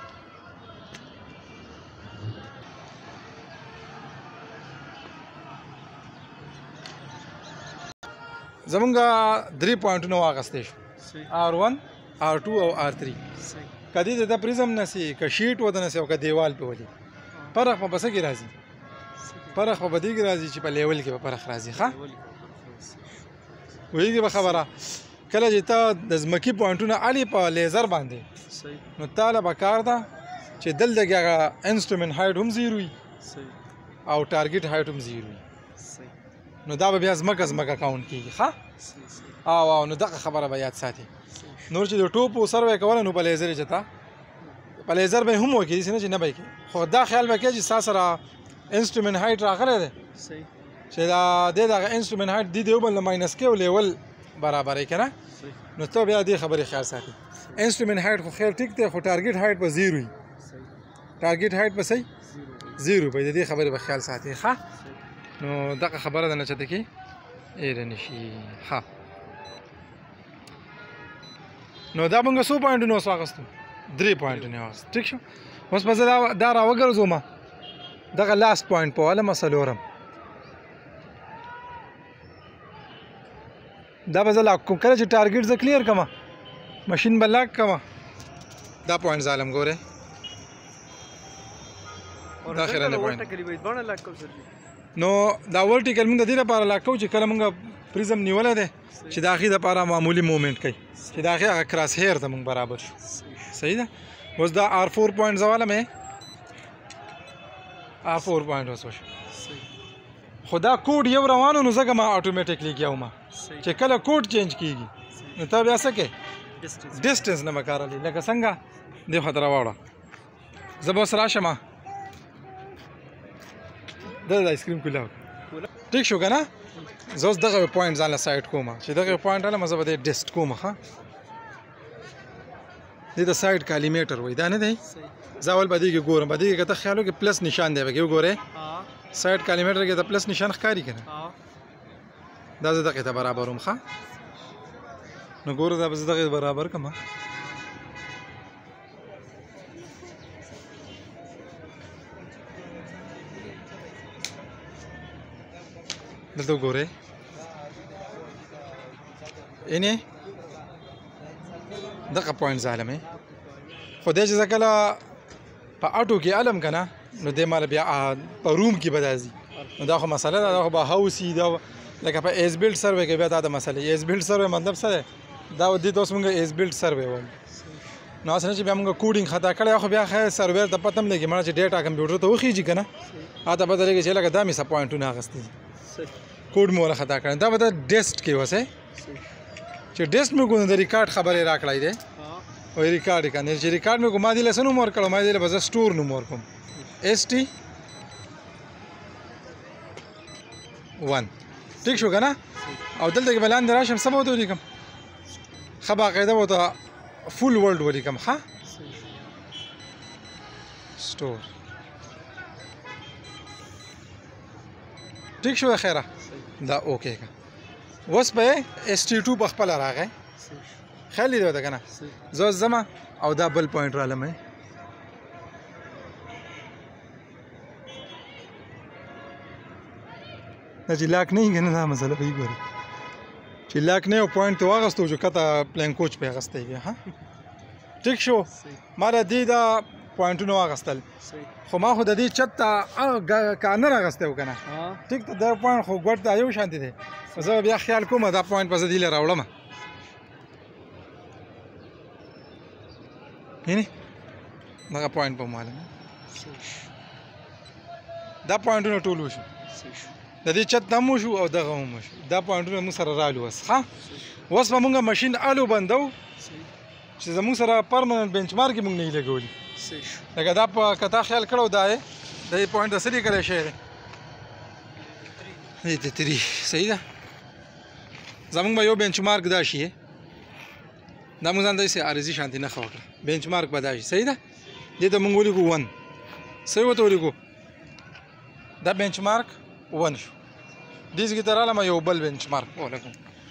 زمونږ درې پوینټونه واخیستی شو آر ون آر ټو او آر تھری که دې ته د پریزم نه سي که شیټ ودنه سي او که دیوال پې ولي فرق په بسه کې راځي فرق په بدې کې راځي چې په لیول کې به فرق راځي ښه ویږي به خبره کله چې ته د ځمکې پوینټونه علي په لیزر باندې نو تاله به کار ده چې دلته کې هغه انسټرومنټ هایټ هم زیرو وي او ټارګېټ هایټ هم زیرو وي نو دا به بیا ځمکه ځمکه کاونټ کېږي ښه او او نو دغه خبره به یاد ساتي نور چې د ټوپو سروې کوله نو په لیزر یې چې تا په لیزر به یې هم وکړي داسې نه چې نه به یې کوي خو دا خیال به کوي چې ستا سره انسټرومنټ هایټ راغلی دی چې دا دی دغه انسټرومنټ هایټ دې د یو بل نه ماینس کوي او لیول برابروي که نه نو ته بیا دې خبرې خیال ساتي انسټرومنټ هایټ خو خیر ټیک دی خو ټارګېټ هایټ به زیرو وي ټارګېټ هایټ به صحیح زیرو به د دې خبرې به خیال ساتي ښه نو دغه خبره ده نه چته کې ایره نشي ښه نو دا موږ څو پوینټونه اوس واخیستو درې پوینټونه واخیستو ټیک شو اوس به زه دا را وګرځوم دغه لاست پوینټ په واله څلورم دا به زه لاک کوم کله چې ټارګېټ زه کلیر کړم مشین به لاک کړم دا پوینټ ظالم ګورې دا خیرانه پوینټ نو دا ورټیکل موږ د دې لپاره لاک کوو چې کله موږ پریزم نیولی دی چې د هغې دپاره معمولي مومنټ کوي چې د هغې هغه کراس هیر ته موږ برابر شو صحیح ده اوس دا آر فور پوینټ زه والم آر فور پوینټ اوس وشو خو دا کوډ یو روانو نو ځکه ما اټومیټیکلی کیوم چې کله کوډ چینج کېږي نو ته بیا څه کوې ډسټنس نه به کارلی لکه څنګه دې خوا ته راواړه زه به اوس راشم دا د آیسکریم کولا ټیک شو که نه زه اوس دغه پوینټ ځان له سایډ کوم چې دغه پوینټ علم زه به دې ډسټ کوم ښه دې ته سایډ کالیمیټر وایي دا نه دی زه اول به دې کې ګورم به دې کې که ته خیال وکړې پلس نشان دی به کې وګورې سایډ کالیمیټر کې ته پلس نشان ښکاري که نه دا زه دغې ته برابروم ښه نو ګوره دا به زه دغې برابر کړم دلته وګورئ اینې دغه پوینټ ظالم خو دی چې زه کله په اټو کې علم که نه نو دی ماله بیا په روم کې به دا ځي نو دا خو مسله ده دا خو به هاوس وي دا لکه په ایز بیلډ سروې کې بیا دا د مسلې ایز بیلډ سروې مطلب څه دی دا دې ته اوس مونږ ایز بیلډ سروې وایو نو هسې نه چې بیا مونږ کوډینګ خطا کړی خو بیا خیر سرویر ته پته هم لګي مړه چې ډیټا کمپیوټر ته وخیږي که نه هلته پته لګي چې لکه دا مې څه پوینټونه اخیستي کوډ مې وله خطا کړی دا به د ډیسټ کې اوس چې ډیسټ مې کو نو د ریکارډ خبرې راکړی دی وایي ریکارډ یې کړه چې ریکارډ مې کو ما دې له څه نوم ورکړو ما دې له به زه سټور نوم ورکړم ایس ټي ون ټیک شو که نه او دلته کې به لاندې راشم څه به ورته ولیکم ښه باقاعده به ورته فول ورلډ ولیکم ښه سټور ټیک شو خیره دا اوکې که اوس به یې ایس ټي ټو په خپله راغی خیال دې ورته که نه زه اوس ځمه او دا بل پوینټ رالم دا چې لاک نه وي که نه دا مسله به یې ګورې چې لاک نه یو پوینټ ته واغېستو چې کته پلین کوچ پې اخیستی بیا ها ټیک شو ما د دې دا پوینټونه واغېستل خو ما خو د دې چت ته کارنر اخیستی و که نه ټیک ته دا پوینټ خو ګوټ دا یو شانتې دی زه بیا خیال کوم دا پوینټ به زه دې له راوړم وینې دغه پوینټ به معلوم دا پوینټونه ټول وشو د دې چت هم وشو او دغه هم وشو دا پوینټونه موږ سره رالو اوس ښه اوس به موږ ماشین الو بندو چې زموږ سره پرمننټ بینچ مارک یې موږ نه وي لګولي صحیح شو لکه دا په کتا خیال کړو دا دی د دې پوینټ د څه لیکلی شوی دی دې ته تري صحیح ده زمونږ به یو بینچ مارک دا شي دا موږ ځان داسې عارضي شانتي نښه وکړه بینچ مارک به دا شي صحیح ده دې ته موږ ولیکو ون صحیح ورته ولیکو دا بینچ مارک ون شو دې ځای کې ته رالم یو بل بینچ مارک ولګوم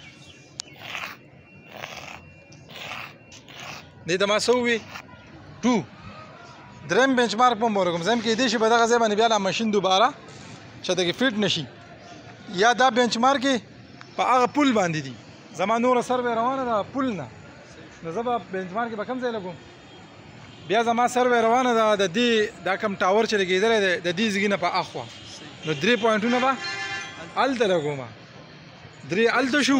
دې ته ما څه ووي ټو درېیم بینچ مارک به م ورکوم زم کېدای شي په دغه ځای باندې بیا لا ماشین دوباره چې دغې فټ نه شي یا دا بینچ مارک یې په هغه پل باندې دي زما نوره سروې روانه ده پل نه نو زه به بینچ مارک یې به کوم ځای لګوم بیا زما سروې روانه ده د دې دا کوم ټاور چې لګېدلی دی د دې ځګي نه په اخوا نو درې پوینټونه به هلته لګوم درې هلته شو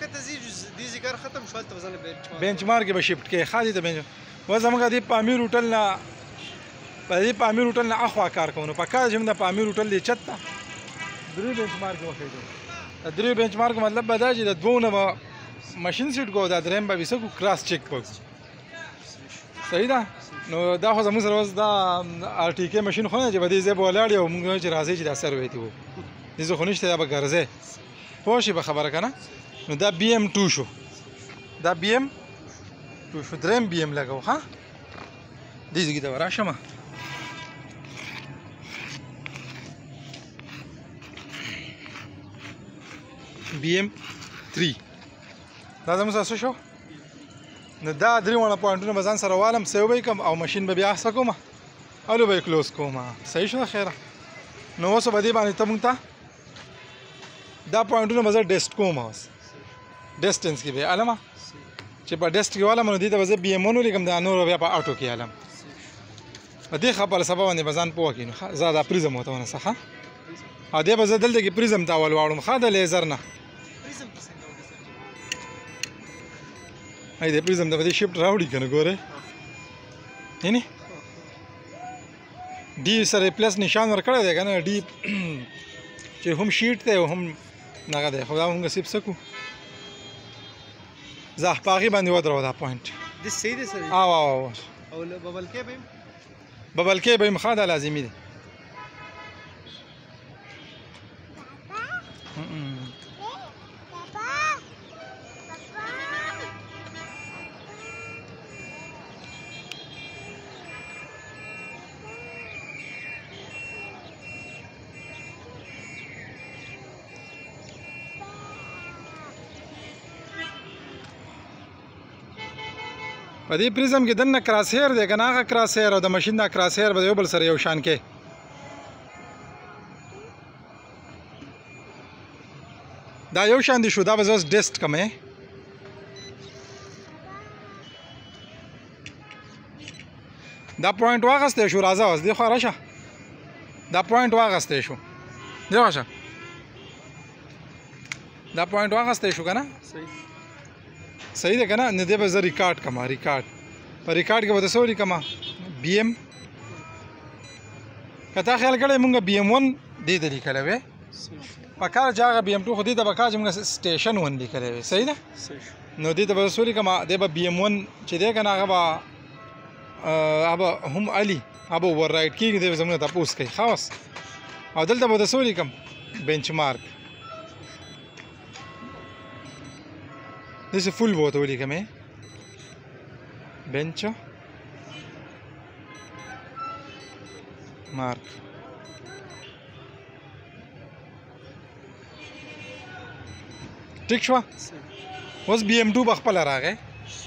بینچ مارک به شفټ کړې ښه دي ته بینچ اوس زموږ دې پامیر هوټل نه په دې پامیر هوټل نه اخوا کار کوو نو په کار چې موږ د پامیر هوټل دې چت ته درې بینچ مارک وښیدو د درې بینچ مارک مطلب به دا چې د دوو نه به ماشین سیټ کوو دا درېیم به ویسه کوو کراس چک به صحیح ده نو دا خو زموږ سره اوس دا آر ټي کې ماشین خو نه چې په دې ځای به ولاړ یو موږ چې راځئ چې دا سروې دې وکړو دې ځای خو نشته دا به ګرځې پوه شي به خبره که نه نو دا بي ایم ټو شو دا بي ایم ټو شو درېیم بي ایم لګوو ښه دې ځای کې ته به راشم بي ایم تھری دا زموږ سره څه شو نو دا درې واړه پوینټونه به ځان سره والم سیو به یې کړم او ماشین به بیا څه کوم الو به یې کلوز کوم صحیح شو خیره نو اوس به دې باندې ته موږ ته دا پوینټونه به زه ډیسټ کوم اوس ډسټنس کې به یې علمه چې په ډیسټ کې والم نو دې ته به زه بي ایم ون ولیکم دا نور بیا په اټو کې علم په دې خبره سبا باندې به ځان پوه کړي نو زه دا پریزم ورته ونیسه ښه او دې به زه دلته کې پریزم ته ولواړم ښه د لیزر نه ای دې پریزم ته به دې شفټ راوړي که نه ګورې یعنې ډي سره پلس نشان ورکړی دی که نه ډي چې هم شیټ دی او هم دغه دی خو دا موږ نصیب څه کړو زه په هغې باندې ودرو دا پوینټ او او ببلکې به یم ښه دا لازمي دی په دې پریزم کې دننه کراس هیر دی که نه هغه کراس هیر او د ماشین دا کراس هیر به د یو بل سره یو شان کې دا یو شان دي شو دا به زه اوس ډیسټ کمې دا پوینټ واغستی شو راځه اوس دې خوا راشه دا پوینټ واغستی شو دې راشه دا پوینټ واغستی شو که نه صحیح ده که نه نو دې به زه ریکارډ کړم ریکارډ په ریکارډ کې به ته څه ولیکم بي ایم که تا خیال کړی مونږ بي ایم ون دې ته لیکلی وی په کار چې هغه بي ایم ټو خو دې ته به کار چې مونږ سټیشن ون لیکلی وی صحیح ده نو دې ته به څه ولیکم دې به بي ایم ون چې دی که نه هغه به هغه به هم علي هغه به ور رایټ کېږي دی به زموږ نه تپوس کوي ښه اوس او دلته به ته څه ولیکم بینچ مارک داسې فول به ورته ولیکم بینچ مارک ټیک شوه اوس بي ایم ټو به خپله راغی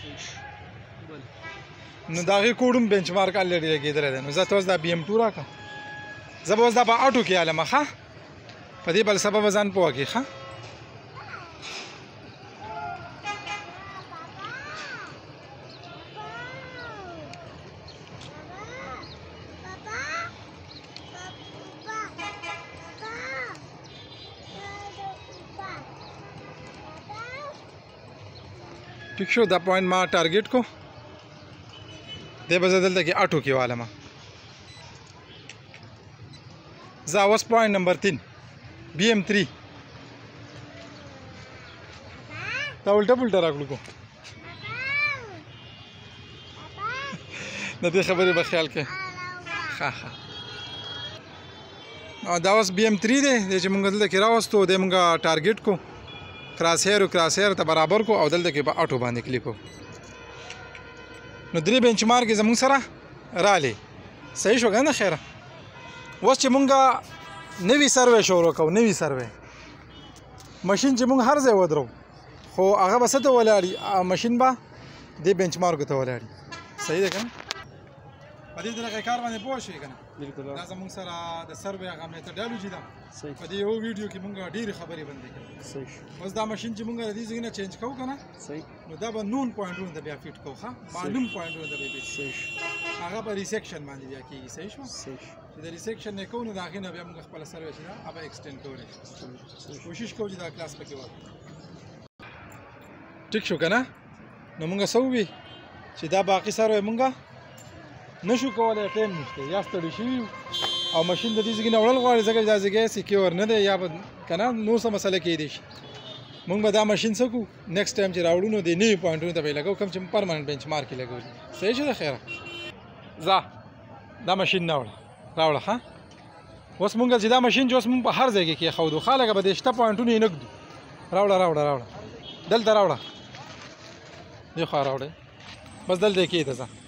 نو د هغې کوډ هم بینچ مارک الریډي لګېدلی دی نو زه ته اوس دا بي ایم ټو راکړه زه به اوس دا په اټو کې حالم ښه په دې بل سبب به ځان پوه کړي ښه ٹھیک شو دا پوائنٹ ما ٹارگیٹ کو دے بزا دلتا کی آٹو کی والا ما زاوس پوائنٹ نمبر تین بی ایم تھری تا الٹا پلٹا رکھ لو کو د دې خبرې به خیال کې ښه ښه دا اوس بي ام تھری دی دی چې مونږ دلته کې راوستو دی مونږ ټارګېټ کو کراس هیر او کراس هیر ته برابر کو او دلته کې به اټو باندې کلیک کو نو درې بینچ مارک زموږ سره رالی صحیح شو که نه خیره اوس چې مونږ نوي سروې شروع کوو نوي سروې ماشین چې مونږ هر ځای ودرو خو هغه به څه ته ولاړي ماشین به دې بینچ مارکو ته ولاړي صحیح ده که نه په دې طریقې کار باندې پوه شوې که نه بالکل دا زموږ سره د سروې هغه میتډالوجي ده صحیح په دې یو ویډیو کې مونږ ډېرې خبرې بندې کړې صحیح اوس دا ماشین چې مونږ د دې ځای نه چینج کوو که نه صحیح نو دا به نون پوینټونو ته بیا فټ کوو ښه معلوم پوینټونو ته به فټ صحیح هغه به ریسیکشن باندې بیا کېږي صحیح شوه صحیح چې د ریسیکشن نه کوو نو د هغې نه بیا مونږ خپله سروې چې ده هغه ایکسټینډ کولی شو کوشش کوو چې دا کلاس پکې وکړو ټیک شو که نه نو مونږ څه ووي چې دا باقي سروې مونږ نشو کولی ټایم نشته یا ستړي شوي یو او ماشین د دې ځای نه وړل غواړي ځکه چې دا ځای سیکیور نه دی یا به که نه نور څه مسله کېدی شي مونږ به دا ماشین څه کړو نیکسټ ټایم چې راوړو نو د نوي پوینټونو ته به یې لګوو کوم چې پرمننټ بینچ مارک یې لګولي صحیح شو د خیره ځه دا ماشین نه وړه راوړه ښه اوس مونږ چې دا ماشین چې اوس مونږ په هر ځای کې کېښودو ښه لکه به د شته پوینټونو یې نږدو راوړه راوړه راوړه دلته راوړه دې خوا راوړئ بس دلته یې کېږده ځه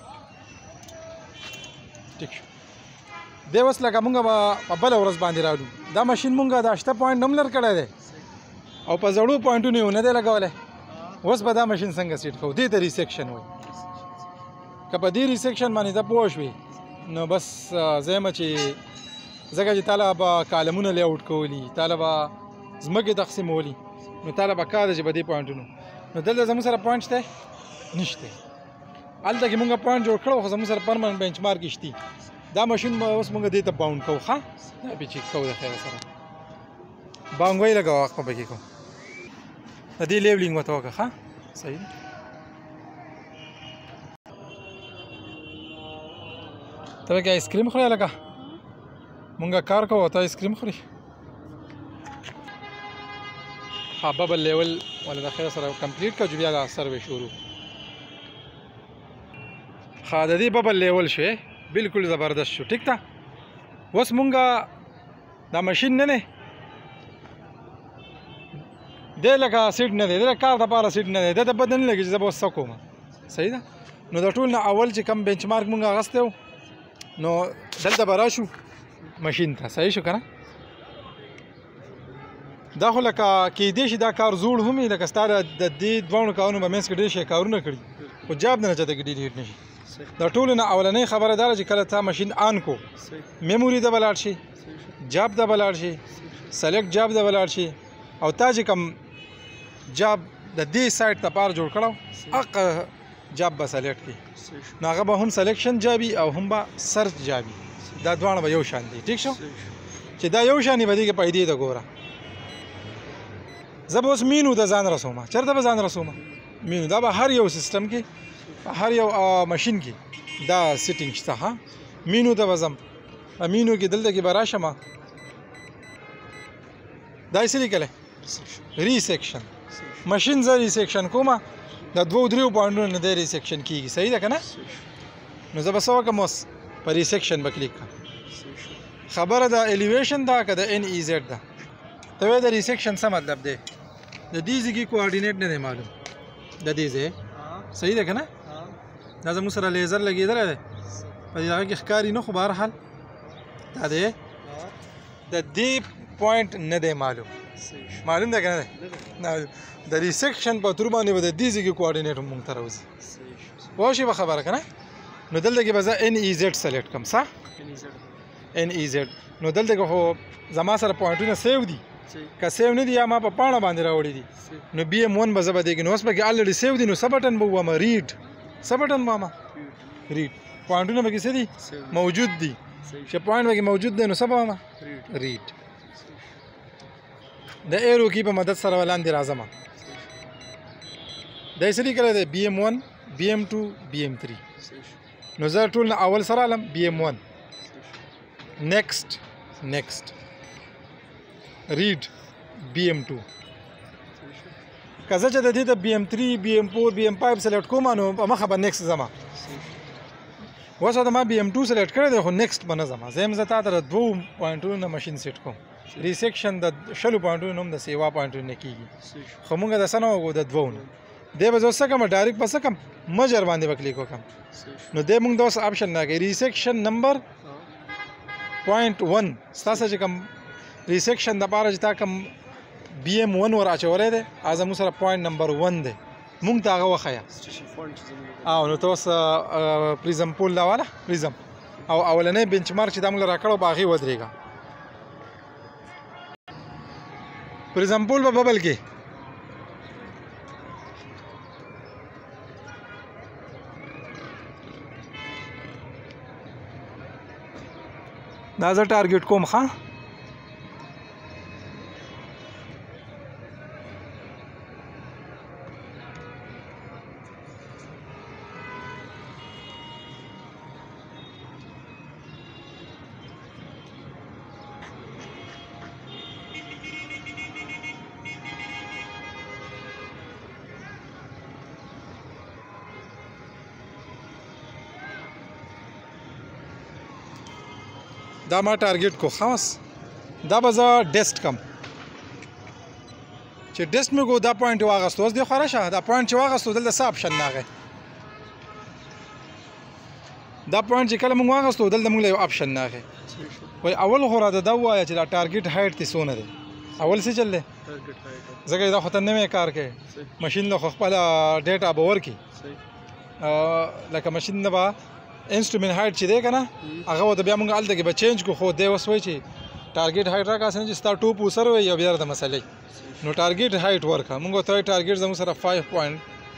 ټیک شو دی اوس لکه مونږ به په بله ورځ باندې راوړو دا ماشین مونږ دا شته پوینټ هم لر کړی دی او په زړو پوینټونو یې ونه دی لګولی اوس به دا ماشین څنګه سیټ کوو دې ته ریسیکشن وایي که په دې ریسیکشن باندې ته پوه شوې نو بس زه یم چې ځکه چې تاله به کالمونه لیاوټ کولي تاله به ځمکې تقسیمولي نو تاله به کار دی چې په دې پوینټونو نو دلته زموږ سره پوینټ شته نشته هلته کې مونږ پوینټ جوړ کړو خو زموږ سره پرمننټ بینچ مارک شتي دا ماشین به اوس مونږ دې ته باونډ کوو ښه دا به چیک کوو د خیره سره باونګ وی لګوه وخت به پکې کوو د دې لیبلینګ ورته وکړه ښه صحیح ده ته پکې آیس کریم خورې لکه مونږ کار کوو ته آیس کریم خورې ها ببل لیول ولا د خیره سره کمپلیټ کړو چې بیا دا سروې شروع ښه د دې ببل لیول شوې بالکل زبردست شو ټیک ده اوس مونږ دا ماشین نه دی دی لکه سیټ نه دی دی کار دپاره سیټ نه دی دی ته بده نه لګي چې زه به اوس څه کوم صحیح ده نو د ټول نه اول چې کم بینچ مارک مونږ اخیستی و نو دلته به راشو ماشین ته صحیح شو که نه دا خو لکه کیدی شي دا کار زوړ هم وي لکه ستا د دې دواړو کارونو به منځ کې ډېر شي کارونه کړي خو جاب نه چاته کې ډېر هیټ نه شي دا ټولو نه اولنۍ خبره دا ده چې کله تا ماشین آن کو میموري ته به لاړ شي جاب ته به لاړ شي سلیکټ جاب ته به لاړ شي او تا چې کوم جاب د دې سایټ دپاره جوړ کړی هغه جاب به سلیکټ کړي نو هغه به هم سلیکشن جابي او هم به سرچ جابي دا دواړه به یو شان دي ټیک شو چې دا یو شان دي به دې کې پیدې ته ګوره زه به اوس مینو ته ځان رسوم چېرته به ځان رسوم مینو دا به هر یو سیسټم کې هر یو ماشین کې دا سیټینګ شته ها مینو ته به ځم مینو کې دلته کې به راشم دا یې څه لیکلی ریسیکشن ماشین زه ریسیکشن کوم د دوو دریو پوینټونو نه دی ریسیکشن کېږي صحیح ده که نه نو زه به څه وکړم اوس په ریسیکشن به کلیک کړم خبره د الیویشن ده که د ان ای زیډ ده ته وایې د ریسیکشن څه مطلب دی د دې ځای کې کوارډینیټ نه دی معلوم د دې ځای صحیح ده که نه دا زموږ سره لیزر لګېدلی دی په دې هغه کې ښکاري نه خو بهرحال دا دی د دې پوینټ نه دی معلوم معلوم دی که نه دی د ریسیکشن په تور باندې به د دې ځای کې کوارډینیټ مونږ ته راوځي پوه شوې به خبره که نه نو دلته کې به زه ان ای زیډ سلیکټ کړم صح ان ای زیډ نو دلته کې خو زما سره پوینټونه سیو دي که سیو نه دي یا ما په پاڼه باندې راوړي دي نو بي ام ون به زه به دی کې نو اوس پکې الریډي سیو دي نو څه بټن به ووایم ریډ څه بټن به وایم ریډ پوینټونه پکې څه دي موجود دي چې پوینټ پکې موجود دی نو څه به وایم ریډ د ایرو کی په مدد سره ولاندې راځم دا یې څه لیکلی دی بي ام ون بي ام ټو بي ام تھری نو زه ټول نه اول سره علم بي ام ون نیکسټ نیکسټ ریډ بي ام ټو که زه چې د دې د بي ام تھری بي ام فور بي ام فایو سلیکټ کوم نو په مخه به نیکسټ ځم اوس دا ما بي ام ټو سلیکټ کړی دی خو نیکسټ به نه ځم زه یم زه تا ته د دوو پوینټونو نه مشین سیټ کوم ریسیکشن د شلو پوینټونو نه هم د سیوا پوینټونو نه کېږي خو مونږ د څه نه وکړو د دوو نه دی به زه اوس څه کوم ډایرکټ به څه کوم مجر باندې به کلیک وکړم نو دی مونږ د اوس آپشن نه کوي ریسیکشن نمبر پوینټ ون ستاسو چې کوم ریسیکشن دپاره چې تا کوم بي ام ون ور اچولی دی هغه زموږ سره پوینټ نمبر ون دی مونږ ته هغه وښیه او نو ته اوس پریزم پول دا واله پریزم او اولنی بنچ مارک چې دا موږ له راکړو په هغې ودرېږه پریزم پول په ببل کې دا زه ټارګېټ کوم ښه دا ما ټارګېټ کو خاص دا به زه ډیسټ کم چې ډیسټ مې کو دا پوینټ واغستو اوس دې خوا راشه دا پوینټ چې واغستو دلته څه آپشن راغی دا پوینټ چې کله موږ واغستو دلته موږ له یو آپشن راغی وایي اول خو راته دا ووایه چې دا ټارګېټ هایټ دې څونه دی اول څه چل دی ځکه دا خو ته نوی کار کوې مشین له خو خپله ډیټا به ورکړي لکه مشین نه به انسټرومنټ هایټ چې دی که نه هغه به بیا موږ هلته کې به چینج کړو خو دی اوس وایي چې ټارګېټ هایټ راکړه چې ستا ټوپ وسر وي یا بیا د مسلې نو ټارګېټ هایټ ورکړه موږ ورته وایي ټارګېټ زموږ سره فایو پوینټ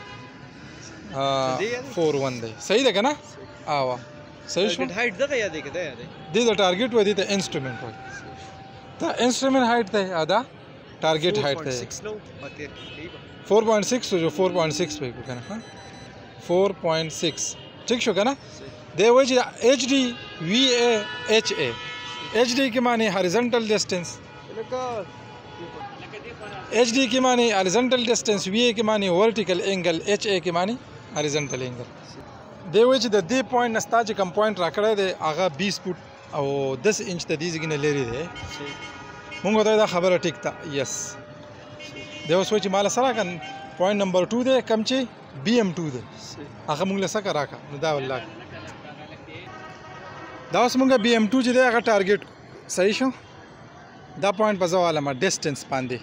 فور ون دی صحیح ده که نه اوا صحیح شو هایټ دغه یادې که دا یادې دې د ټارګېټ وایي دې ته انسټرومنټ وایي دا انسټرومنټ هایټ دی دا ټارګېټ هایټ دی فور پوینټ سکس جو فور پوینټ سکس وایي که نه فور پوینټ سکس ٹھیک شو که نه دی وایي چې ایچ ډي وی اے ایچ اے ایچ ډي کې معنی هاریزنټل ډسټنس ایچ ډي کې معنی هاریزنټل ډسټنس وی اے کې معنی ورټیکل اینګل ایچ اے کې معنی هاریزنټل اینګل دی وایي چې د دې پوینټ نه ستا چې کوم پوینټ راکړی دی هغه بیس فوټ او دس انچ د دې ځای نه لرې دی مونږ ورته دا خبره ټیک ده یس دی اوس وایي چې ما له څه راکړه پوینټ نمبر ټو دی کوم چې بي ام ټو دی هغه مونږ له څه که راکړه نو دا والله دا اوس مونږ بي ام ټو چې دی هغه ټارګېټ صحیح شو دا پوینټ به زه والم ډسټنس باندې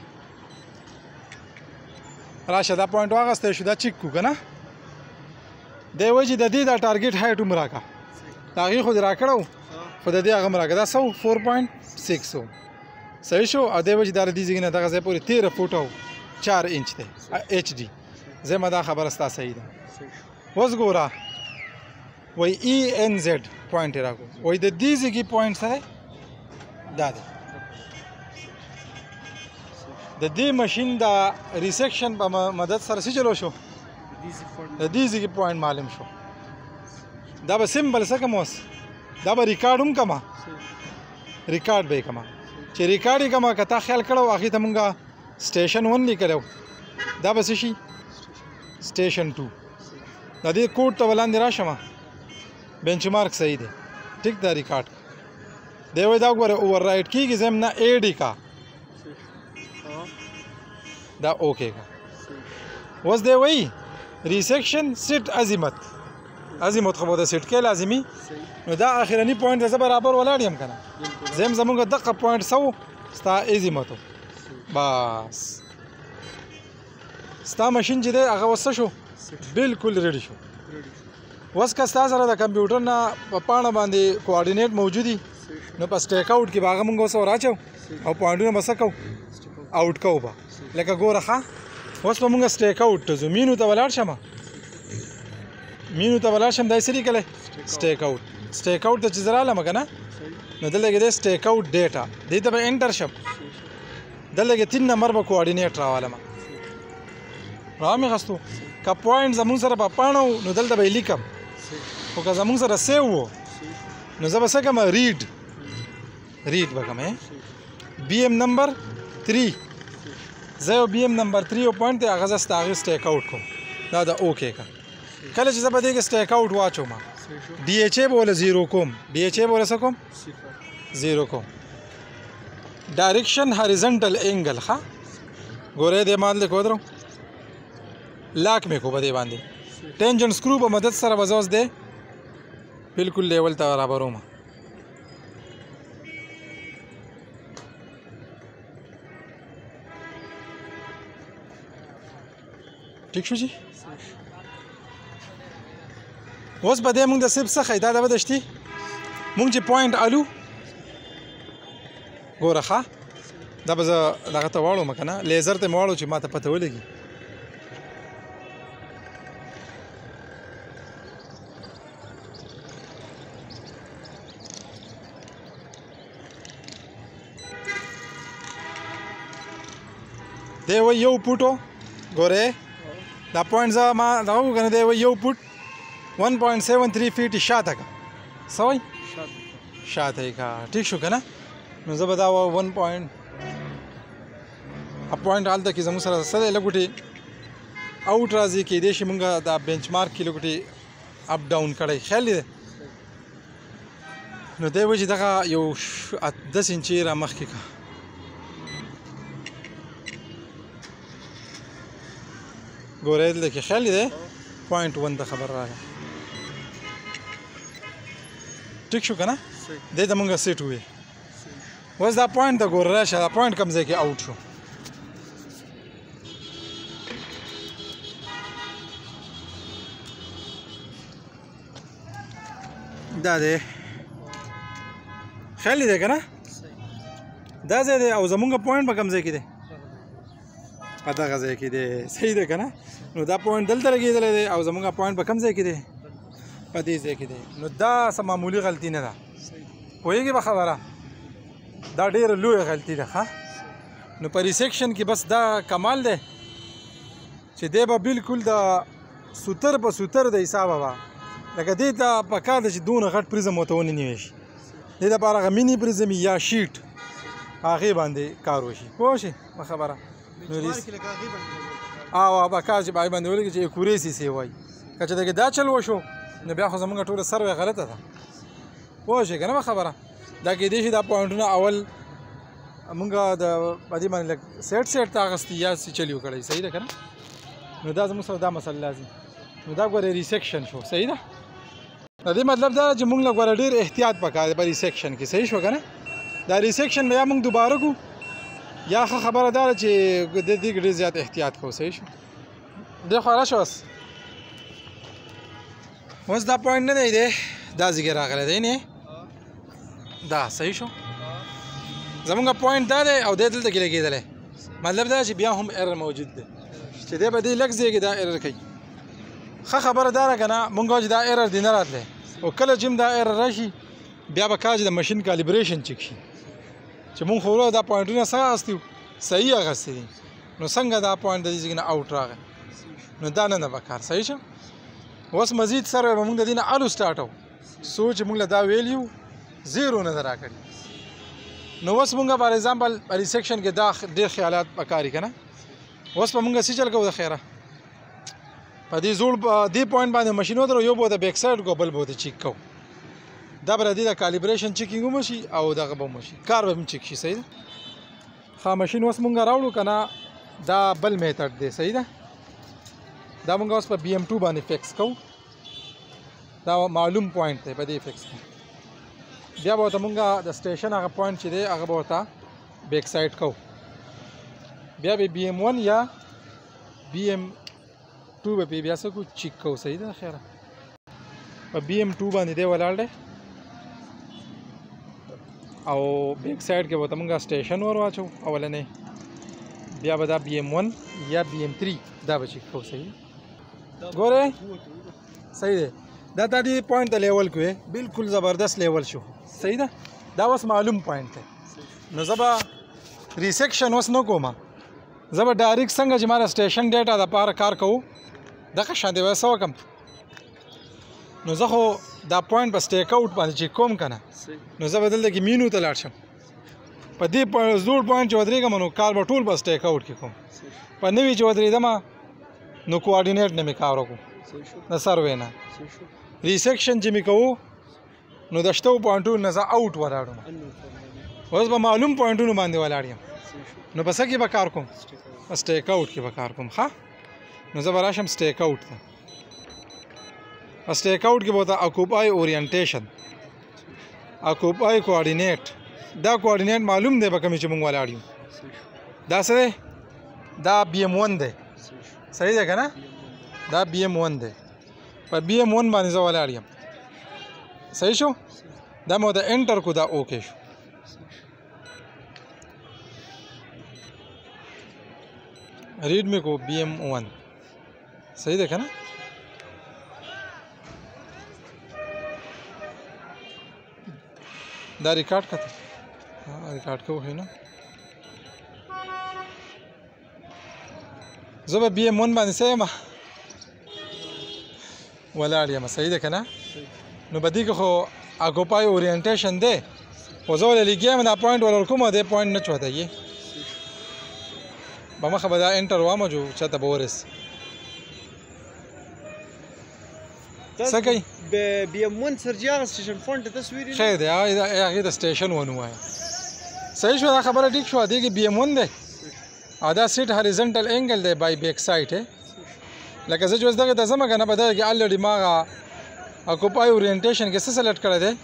راشه دا پوینټ واغستی شو دا چیک کړو که نه دی وایي چې د دې دا ټارګېټ هایټ هم راکړه د هغې خو دې راکړه خو د دې هغه هم راکړه دا څه و فور پوینټ سکس و صحیح شو او دی وایي چې دا د دې ځای نه دغه ځای پورې تېره فوټه و چار انچ دی ایچ ډي زما دا خبره ستا صحیح ده اوس ګوره وایي ای این زیډ پوینټ یې راکړو وایي د دې ځای کې پوینټ څه دی دا دی د دې مشین د ریسیکشن په مدد سره څه چلو شو د دې ځای کې پوینټ معلوم شو دا به سمبل څه کوم اوس دا به ریکارډ هم کما ریکارډ به یې کما چې ریکارډ یې کما که تا خیال کړی و هغې ته مونږ سټیشن ون لیکلی و دا به څه شي سټیشن ټو د دې کوډ ته به لاندې راشم بینچ مارک صحیح دی ټیک دا ریکارډ دی وایي دا ګوره اوور رایټ کېږي زه یم نه ایډ یې کا دا اوکې کا اوس دی وایي ریسیکشن سیټ عظمت عظمت خو به د سیټ کې لازمي نو دا اخرني پوینټ زه برابر ولاړ یم که نه زه یم زمونږ دقه پوینټ څه و ستا عظمت و بس ستا مشین چې دی هغه اوس څه شو بالکل ریډي شو اوس که ستا سره د کمپیوټر نه په پاڼه باندې کوارډینیټ موجودي نو په سټیک آوټ کې به هغه مونږ اوس ور اچو او پوینټونه به څه کوو آوټ کوو به لکه ګوره ښه اوس به مونږ سټیک آوټ ته ځو مینو ته ولاړ شم مینو ته ولاړ شم دا یې څه لیکلی سټیک آوټ سټیک آوټ ته چې زه رالم که نه نو دلته کې دی سټیک آوټ ډیټا دې ته به انټر شم دلته کې تین نمبر به کوارډینیټ راوالم را مې خستو که پوینټ زمونږ سره په پاڼه و نو دلته به یې لیکم خو که زمونږ سره سیو و نو زه به څه کوم ریډ ریډ به کوم بي ایم نمبر تھری زه یو بي ایم نمبر تھری یو پوینټ دی هغه زه ستا هغې سټیک آوټ کوم دا د اوکې کا کله چې زه به دې کې سټیک آوټ واچوم صحیح شو D H A बोले zero कोम D H A बोले सकोम صفر ज़ीरो कोम डायरेक्शन हॉरिजॉन्टल एंगल हाँ गोरे दे मान ले कोदरो लाख में को बदे बांधे टेंशन स्क्रू पर मदद सर वजोस दे बिल्कुल लेवल ता बराबर होमा ठीक शो जी اوس به دې موږ د سیب څخه دا د بدشتي موږ چې پوینټ الو ګوره ښه دا به زه دغه ته واړو مه که نه لیزر ته مې واړو چې ما ته پته ولګي دی وایي یو پوټو ګورې دا پوینټ زه ما دغه وکړو که نه دی وایي یو پوټ one point seven three feet شاته کا سوای شاته کا ٹھیک شو کنه نو زه به دا one پوینټ ا پوینټ حالت کې زموږ سره سره لګوټي اوټ راځي کې دې شي مونږه دا بنچ مارک کې لګوټي اپ ډاون کړی خیال دې نو دی وجه دغه یو دس انچي را مخ کې کا ګورې دې کې خیال دې پوینټ ون د خبر راغی ٹھیک شو کنه دې ته مونږه سیټ وې اوس دا پوینټ د ګور راشه دا پوینټ کوم ځای کې آوټ شو دا دی خیال دی که نه دا ځای دی او زمونږ پوینټ به کوم ځای کې دی په دغه ځای کې دی صحیح دی که نه نو دا پوینټ دلته لګېدلی دی او زمونږ پوینټ به کوم ځای کې دی په دې ځای کې دی نو دا څه معمولي غلطي نه ده پوهېږې به خبره دا ډېره لویه غلطي ده ښه نو په ریسیکشن کې بس دا کمال دی چې دی به بالکل د سوتر په سوتر د حسابه به لکه دې ته پکار ده چې دونه غټ پریزم ورته وننیوی شي دې دپاره هغه میني پریزم یا شیټ هغې باندې کار وشي پوه شې په خبره او پکار چې په هغې باندې ولګي چې اکورېسي سې وایي که چې دغې دا چل وشو نو بیا خو زمونږ ټوله سروې غلطه ده پوه شئ که نه به خبره دا کېدای شي دا پوینټونه اول مونږ د په دې باندې لږ سیټ سیټ ته اخیستي یا چلی وکړی صحیح ده که نه نو دا زموږ سره دا مسله لازم نو دا ګوره ریسیکشن شو صحیح ده د دې مطلب دا چې مونږ له ګوره ډېر احتیاط پکار دی په ریسیکشن کې صحیح شو که نه دا ریسیکشن به یا مونږ دوباره کړو یا ښه خبره دا ده چې د دې کې ډېر زیات احتیاط کوو صحیح شو دې خوا راشه اوس اوس دا پوینټ نه دی دی دا ځای کې راغلی دی نه دا صحیح شو زمونږ پوینټ دا دی او دی دلته کې لګېدلی مطلب دا چې بیا هم ایرر موجود دی چې دی به دې لږ ځای کې دا ایرر کوي ښه خبره دا ده که نه مونږ چې دا ایرر دی نه راتلی او کله چې هم دا ایرر راشي بیا به کار چې د مشین کالیبریشن چک شي چې مونږ خو ورو دا پوینټونه څه اخیستي وو صحیح اخیستي دي نو څنګه دا پوینټ د دې ځای نه آوټ راغی نو دا نه ده پکار صحیح شه اوس مزید سره به مونږ د دې نه الو سټارټو څو چې مونږ له دا ویلیو زیرو نه ده راکړي نو اوس مونږ فار ایگزامپل په ریسیکشن کې دا ډېر خیالات پکار که نه اوس به مونږ څه چل کوو د خیره په دې زوړ دې پوینټ باندې مشین ودرو یو به د بیک سایډ کو بل به ورته چیک کوو دا به د دې د کالیبریشن چیکینګ هم وشي او دغه به هم وشي کار به هم چیک شي صحیح ده ښه مشین اوس مونږ راوړو که نه دا بل میتډ دی صحیح ده دا مونږ اوس په بي ایم ټو باندې فکس کوو دا معلوم پوینټ دی په دې فکس کوو بیا به ورته مونږ د سټیشن هغه پوینټ چې دی هغه به ورته بیک سایډ کوو بیا به بي ایم ون یا بي ایم ټو به پې بیا څه کوو چیک کوو صحیح ده خیره په بي ایم ټو باندې دی ولاړ دی او بیک سایډ کې به ورته مونږ سټیشن ور واچو اولنی بیا به دا بي ایم ون یا بي ایم تھری دا به چیک کوو صحیح ګورې صحیح دی دا تا دې پوینټ ته لیول کوې بالکل زبردست لیول شو صحیح ده دا اوس معلوم پوینټ دی نو زه به ریسیکشن اوس نه کوم زه به ډایرکټ څنګه چې ماره سټیشن ډیټا دپاره کار کوو دغه شان دی به څه وکړم نو زه خو دا پوینټ په سټیک آوټ باندې چیک کوم که نه نو زه به دلته کې مینو ته لاړ شم په دې زوړ پوینټ چې ودرېږم نو کار به ټول په سټیک آوټ کې کوم په نوي چې ودرېدمه نو کوارډینیټ نه مې کار وکړو د سروې نه ریسیکشن چې مې کوو نو د شتو پوینټونو نه زه اوټ ولاړم اوس به معلوم پوینټونو باندې ولاړ یم نو په څه کې به کار کوم په سټیک آوټ کې به کار کوم ښه نو زه به راشم سټیک آوټ ته په سټیک آوټ کې به ورته اکوپای اورینټیشن اکوپای کوارډینیټ دا کوارډینیټ معلوم دی به کومې چې مونږ ولاړ یو دا څه دی دا بي ایم ون دی صحیح دی که نه دا بي ایم ون دی په بي ایم ون باندې زه ولاړ یم صحیح شو دا مو د انټر کو دا اوکې شو ریډ می کو بي ایم ون صحیح ده کنه دا ریکارډ کته ها ریکارډ کوو نه زه به بي ایم ون باندې سم ولاړ یم صحیح ده کنه نو بدی که خو اکوپای اورینټیشن دی خو زه ولې لګیم دا پوینټ ولر کوم دی پوینټ نه چوته یې به مخه به دا انټر وامه جو چاته به ورسي څه کوي بي ایم ون سر چې هغه سټیشن فونټ تصویر خیر دی هغې د سټیشن ون ووایه صحیح شو دا خبره ټیک شوه دې کې بي ایم ون دی او دا سیټ هریزنټل انګل دی بای بیک سایډ لکه زه چې اوس دغې ته ځمه که نه په دغه کې الریډي ما هغه اکوپای اورینټیشن کې څه سلیکټ کړی دی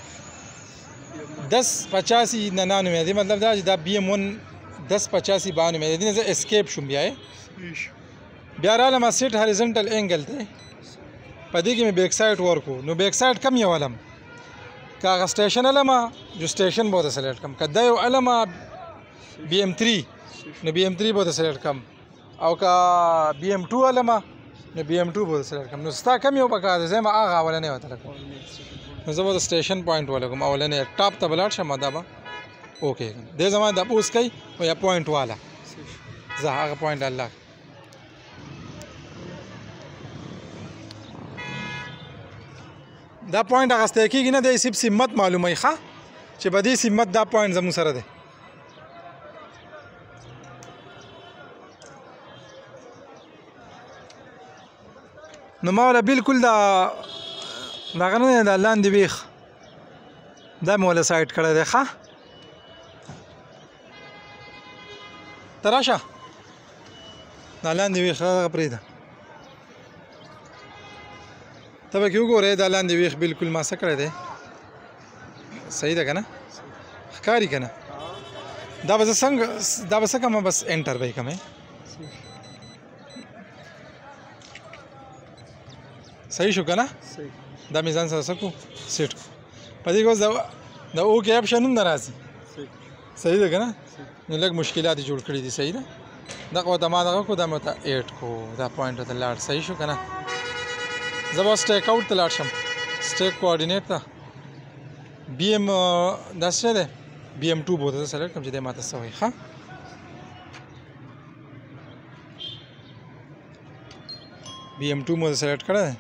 دس پچاسی ننانوے دی مطلب دا چې دا بي ایم ون دس پچاسی بانوے دی نه زه اسکیپ شوم بیا بیا رالم سیټ هریزنټل انګل دی په دې کې مې بیک سایډ ورکو نو بیک سایډ کم یې ولم که هغه سټیشن علمه جو سټیشن به ورته سلیکټ کړم که دا یو علمه بي ایم تھری نو بي ایم تھری به ورته سلیکټ کړم او که بي ایم ټو علمه نو بي ایم ټو به ورته سلیکټ کړم نو ستا کم یو پکار دی زه به هغه اولنی ورته لګوم نو زه به د سټیشن پوینټ ولګوم اولنی ټاپ ته به لاړ شم دا به اوکې دی زما د اوس کوي او یا پوینټ والا زه هغه پوینټ الله دا پوینټ اخیستی کېږي نه دی صرف سمت معلوموي ښه چې په دې سمت دا پوینټ زموږ سره دی نو ما ولا بالکل دا دغه نه دا لاندې ویښ دا مې ولا سایډ کړی دی ښه ته راشه دا لاندې ویښ هغه پرېږده ته به کې وګورې دا لاندې ویښ بالکل ما څه کړی دی صحیح ده که نه ښکاري که نه دا به زه څنګه دا به څه کومه بس انټر به یې کومې صحیح شو که نه دا مې ځان سره څه کړو سیټ کړو په دې کې اوس د اوکې اپشن هم نه راځي صحیح ده که نه نو لږ مشکلات یې جوړ کړي دي صحیح ده دغه ورته ما دغه کړو دا مې ورته ایډ کړو دا پوینټ ورته لاړ صحیح شو که نه زه به سټیک آوټ ته لاړ شم سټیک کوارډینیټ ته بي ایم دا څه دی بي ایم ټو به ورته زه سلیکټ کړم چې دی ماته څه وایي ښه بي ایم ټو مو سلیکټ کړی دی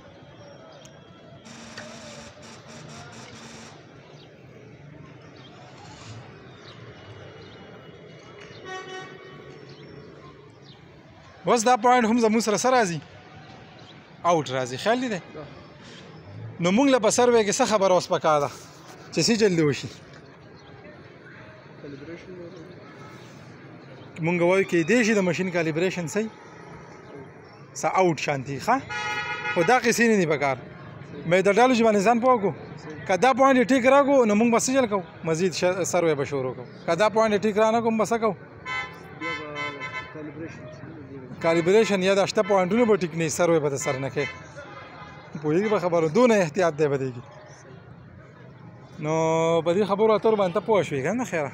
اوس دا پوینټ هم زموږ سره څه راځي اوټ راځي خیال دی نو موږ له په سروې کې څه خبره اوس پکار ده چې څه جلدي وشي مونږ وایو کېدای شي د ماشین کالیبریشن صحیح څه اوټ شانتي ښه خو دا قیسې نه دي پکار میتھډالوجي باندې ځان پوه کړو که دا پوینټ ټیک راکړو نو موږ به څه چل کوو مزید سروې به شروع کوو که دا پوینټ ټیک رانه کوو به څه کوو کالیبریشن یا د شته پوینټونو به ټیک نه سروې به د سر نه کوي پوهېږي په خبرو دونه احتیاط دی به دی کې نو په دې خبرو اترو باندې ته پوه شوې که نه خیره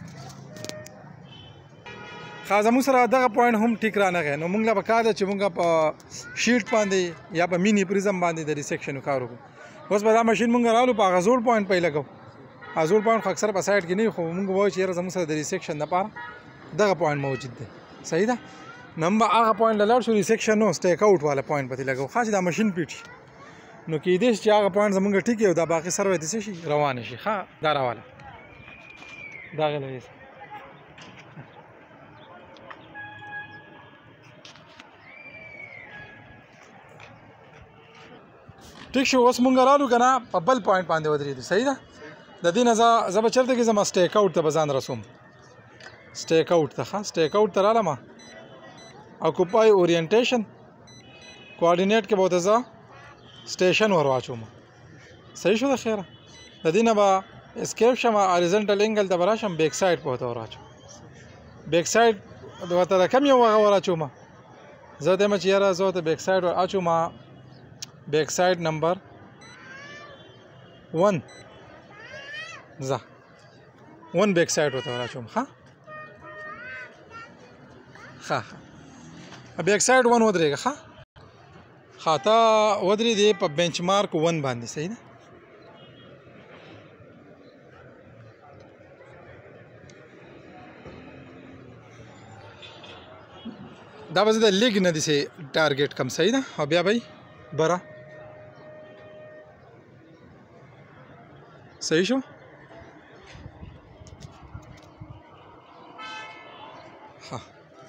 ښه زموږ سره دغه پوینټ هم ټیک رانغی نو موږ له پکار ده چې موږ په شیټ باندې یا په مینی پریزم باندې د ریسیکشنو کار وکړو اوس به دا ماشین موږ رالو په هغه زوړ پوینټ پې لګو هغه زوړ پوینټ خو اکثر په سایډ کې نه وي خو موږ وایو چې یاره زموږ سره د ریسیکشن دپاره دغه پوینټ موجود دی صحیح ده نو هم به هغه پوینټ له لاړ شو ریسیکشن نو سټیک آوټ والا پوینټ پتې لګو ښه چې دا ماشین پیټ شي نو کېدای شي چې هغه پوینټ زموږ ټیک وي او دا باقي سروې دې څه شي روانې شي ښه دا راواله دغې له ټیک شو. اوس مونږ رالو که نه په بل پوینټ باندې ودرېدو. صحیح ده. د دې نه زه زه به چېرته کې ځم سټیک آوټ ته به ځان رسوم. سټیک آوټ ته ښه سټیک آوټ ته رالم. اکوپای اورینټیشن کوارډینیټ کې به ورته زه سټیشن ور واچوم. صحیح شو د خیره. د دې نه به اسکیپ شم هاریزنټل انګل ته به راشم بیک سایډ په ورته ور واچوم. بیک سایډ ورته د کم یو هغه ور اچوم. زه ته یم چې یاره زه ورته بیک سایډ ور اچوم. بیک سایډ نمبر ون زه ون بیک سایډ ورته ور اچوم. ښه ښه بیک سایډ ون ودرېږه. ښه ښه ته ودرېدې په بینچ مارک ون باندې. صحیح ده. دا به زه د لیګ نه داسې ټارګېټ کم. صحیح ده. او بیا به یې بره. صحیح شو. ها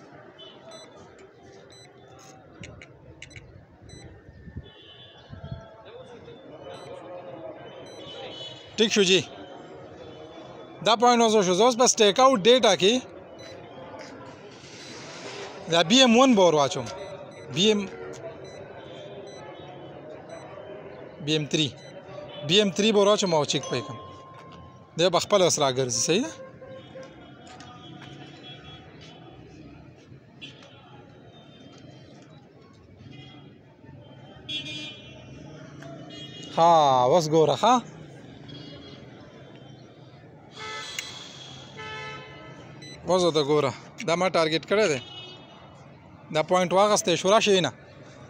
ٹھیک شو جی. دا پوینټ اوس شو. زه اوس بس ټیک آوټ ډیټا کې دا بی ایم ون به ور واچوم. بی ایم بی ایم تھری بی ایم تھری به ور واچوم او چیک پې کړم. دی به خپله اوس راګرځي. صحیح ده. ها اوس ګوره. ښه اوس ورته ګوره. دا ما ټارګېټ کړی دی. دا پوینټ واخیستی شو. راشئ نه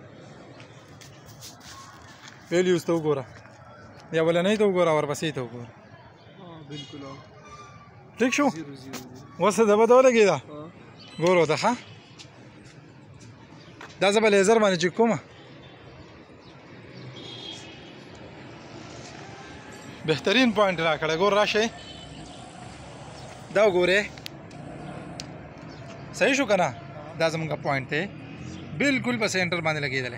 ویلیوز ته وګوره. یا ولنۍ ته وګوره ورپسې ته وګوره. ټیک شو. اوس څه دبه ته ولګېده. ګوره ورته. ښه دا زه به لیزر باندې چیک کومه. بهترین پوینټ را کړی. ګور راشئ دا وګورئ. صحیح شو که نه. دا زمونږ پوینټ دی بالکل په سینټر باندې لګېدلی.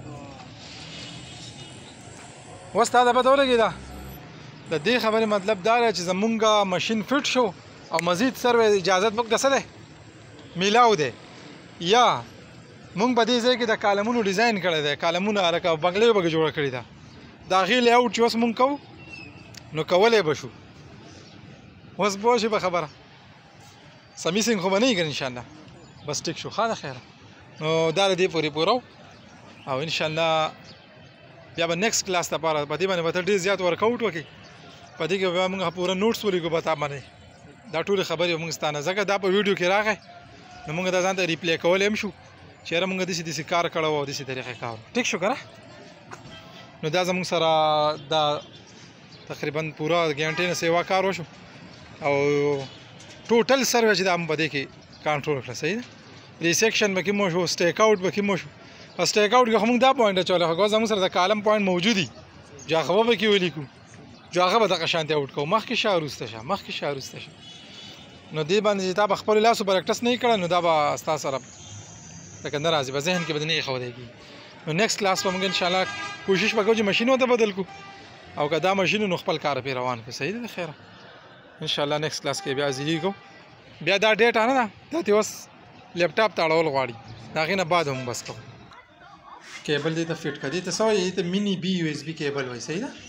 اوس تا دبه ته ولګېده. د دې خبرې مطلب دا دی چې زمونږ مشین فټ شو او مزید سروې اجازت موږ ته څه دی میلاو دی. یا موږ په دې ځای کې د کالمونو ډیزاین کړی دی. کالمونه هلکه بنګلې پکې جوړه کړې ده. د هغې لیاوټ چې اوس موږ کوو نو کولی به شو. اوس پوه شي په خبره. سمیسنګ خو به نه وي که انشاءالله. بس ټیک شو. ښه ده خیره. نو دا د دې پورې پوره او انشاءالله بیا به نیکسټ کلاس لپاره په دې باندې به ته ډېر زیات ورکاوټ وکړې. په دې کې بیا موږ پوره نوټس ولیکو په تا باندې. دا ټولې خبرې به موږ ستا نه ځکه دا په ویډیو کې راغی نو موږ دا ځان ته ریپلی کولی هم شو چې یاره موږ داسې داسې کار کړی و او داسې طریقې کار. ټیک شو که نه. نو دا زموږ سره دا تقریبا پوره ګنټې نه سیوا کار وشو او ټوټل سروې چې دا هم په دې کې کنټرول کړه. صحیح ده. ریسیکشن به کې مو شو. سټیک آوټ به کې مو شو. په سټیک آوټ کې خو موږ دا پوینټ اچولی خو زموږ سره د کالم پوینټ موجود دي چې هغه به پکې ولیکو چې هغه به دغه شانتې آوټ کوو. مخکې شه وروسته شه مخکې شه وروسته شه. نو دې باندې چې تا په خپلو لاسو پریکټس نه یې کړی نو دا به ستا سره لکه نه راځي. په ذهن کې به دې نه ایښودی کېږي. نو نیکسټ کلاس به موږ انشاءالله کوشش به کوو چې مشین ورته بدل کړو او که دا مشین نو خپل کار پرې روان کړو. صحیح ده خیره. انشاءالله نیکسټ کلاس کې بیا ځیږو. بیا دا ډیټا نه ده دا ته اوس لیپټاپ ته اړول غواړي. د هغې نه بعد هم بس کوو. کیبل دې ته فټ کړه. دې ته څه وایي؟ دې ته میني بي یو ایس بي کیبل وایي. صحیح ده.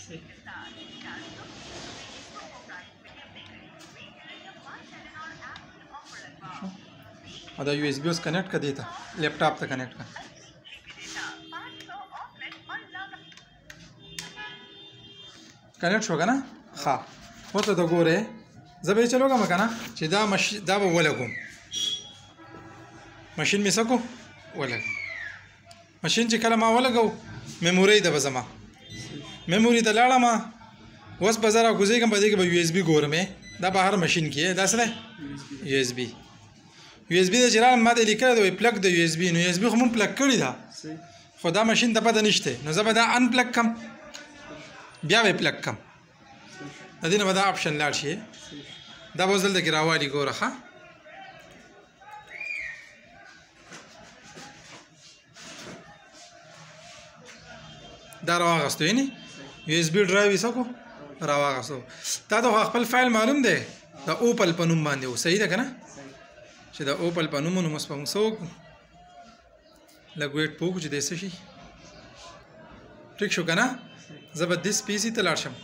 او دا یو ایس بي اوس کنیکټ کړه دې ته لیپټاپ ته کنیکټ کړه. کنیکټ شو که نه. ښه اوس ته ګورې زه به یې چلوږم که نه چې دا مشین دا به ولګوم. مشین مې څه کو ولګ. مشین چې کله ما ولګو میمورۍ ته به ځم. میموري ته لاړم. اوس به زه راکوزېږم په دې کې به یو ایس بي ګورم. دا به هر مشین کې دا څه دی یو ایس بي. یو ایس بي ته چې راغلم ما ته یې لیکلی دی پلګ د یو ایس بي. نو یو ایس بي خو مونږ پلګ کړي ده خو دا مشین ته پته نشته. نو زه به دا ان پلګ کړم بیا به یې پلګ کړم. د دې نه به دا آپشن لاړ شي. دا به اوس دلته کې راوالي ګوره. ښه دا راواغستو یعنی یو اس بي ډرایو یې څه کو راواغستو تا ته خپل فایل معلوم دی د اوپل په نوم باندې و صحیح ده که نه چې د اوپل په نوم نو موږ په موږ څه وکړو لږ ویټ په وکړو چې دی څه شي ټیک شو که نه زه به دې پي سي ته لاړ شم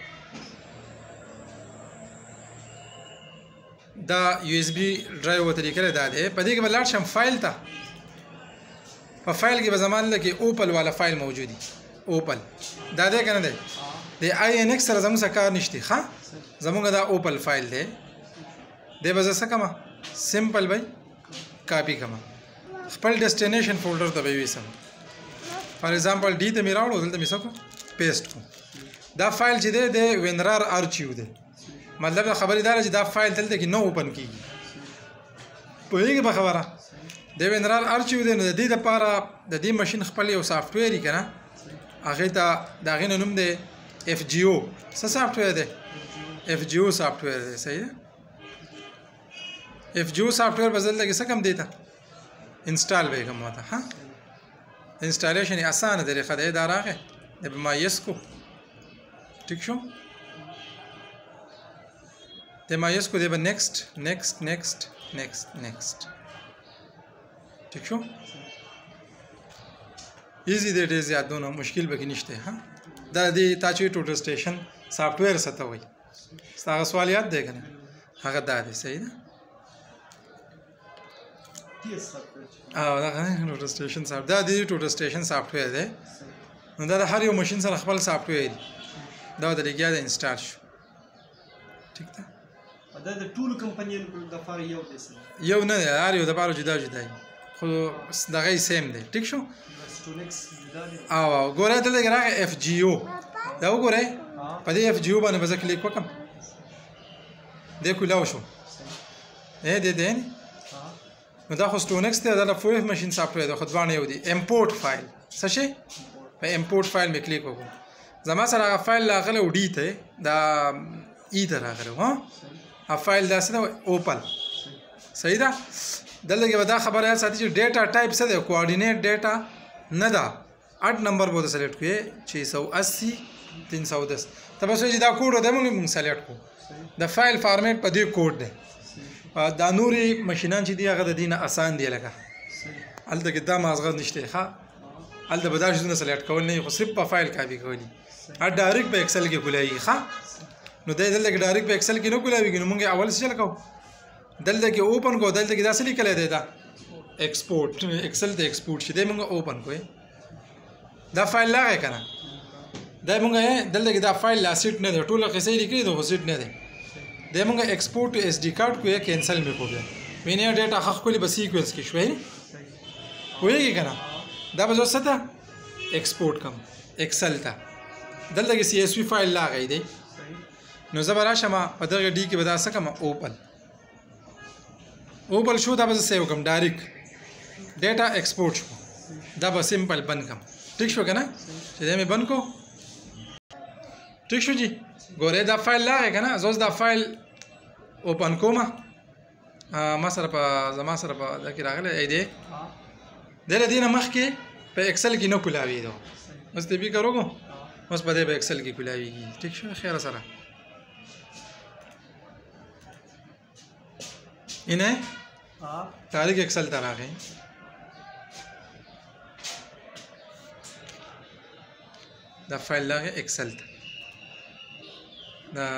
دا یو اس بي ډرایو ورته لیکلی دا دی په دې کې به لاړ شم فایل ته په فایل کې به زما کې اوپل والا فایل موجود دی اوپل دا دی که نه دی د آی این ایکس سره زموږ سره کار نشته ښه زموږ دا اوپل فایل دی دی به زه څه کومه سمپل به کاپي کومه خپل ډیسټینیشن فولډر ته به یې ویسم فار ایگزامپل ډي ته مې راوړو دلته مې څه کړو پیسټ کړو دا فایل چې دی د وینرار ارچیو دی مطلب د خبرې دا چې دا فایل دلته کې نه اوپن کېږي پوهېږې په خبره د وینرار ارچیو دی نو د دې دپاره د دې مشین خپل یو سافټویر یي که نه هغې ته د هغې نه نوم دی اف جي او څه سافټویر دی اف جي او سافټویر دی صحیح ده اف جي او سافټویر به زه دلته کې څه کوم دی ته انسټال به یې کوم ورته ها انسټالیشن یې اسانه طریقه دی دا راغی د به ما یس کو ټیک شو د ما یس کو دی به نیکسټ نیکسټ نیکسټ نیکسټ نیکسټ ٹھیک شو ایزی دی ډېر زیات دونه مشکل به کې نشته ها دا دی تا چې ټوټل سټیشن سافټویر څه ته وایي ستا هغه سوال یاد دی که نه هغه دا دی صحیح ده او دا ټوټل سټیشن سافټ دا دی ټوټل سټیشن سافټویر دی نو دا د هر یو مشین سره خپل سافټویر دی دا د لګیا د انسټال شو ټیک ده دا د ټولو کمپنیانو لپاره یو دی یو نه دی هر یو دپاره جدا جدا دی خو دغه یې سیم دی ټیک شو او او ګوره دلته کې راغی اف جي او دا وګورئ په دې اف جي او باندې به زه کلیک وکړم دی کولاو شو ای دی دی نو دا خو سټونکس دی دا د فویف مشین سافټویر دی خو دواړه یو دي امپورټ فایل څه شی په امپورټ فایل مې کلیک وکړو زما سره هغه فایل راغلی و ډي ته دا ای ته راغلی و ها هغه فایل داسې ده اوپل صحیح ده دلته کې به دا خبره یاد ساتي چې ډیټا ټایپ څه دی کوارډینیټ ډیټا نه ده اټ نمبر به ورته سلیکټ کړئ چې سو اسی تین سو دس ته بس وایي چې دا کوډ دی موږ سلیکټ کړو د فایل فارمیټ په دې کوډ دی دا نورې مشینان چې دي هغه د دې نه اسان دی لکه هلته کې دا مازغه نشته ښه هلته به دا شیزونه سلیکټ کول نه خو صرف په فایل کاپي کولي ا ډایرکټ په ایکسل کې کولایي ښه نو دی دلته کې ډایرکټ په ایکسل کې نه کولایږي نو موږ اول څه چل کوو دلته کې اوپن کو دلته کې دا څه لیکلی دی دا ایکسپورټ ایکسل ته ایکسپورټ شي دی موږ اوپن کوی دا فایل لاغی که نه دا موږ دلته کې دا فایل لا سیټ نه دی ټوله قصه یې لیکلي دی خو سیټ نه دی دی موږ ایکسپورټ ټو ایس ډي کارډ کوی کینسل مې کو بیا وینې ډیټا ښه ښکلې به سیکوینس کې شوی پوهېږي که نه دا به زه څه ته ایکسپورټ کوم ایکسل ته دلته کې سی ایس وي فایل لاغی دی نو زه به راشم په دغه ډي کې به دا څه کوم اوپل اوپل شو دا به زه سیو کوم ډایرکټ ډیټا ایکسپورټ شو دا به سمپل بند کوم ټیک شو که نه چې دی مې بند کو ټیک شو جی ګورې دا فایل لاغی که نه زه اوس دا فایل اوپن کومه ما سره په زما سره په دا کې راغلی ای دی دی له دې نه مخکې په ایکسل کې نه کولاوېدو اوس دې بي کار وکړو اوس په دې به ایکسل کې کولاوېږي ټیک شو خیره سره اینه تاریخ ایکسل ته راغی دا فایل لاغی ایکسل ته دا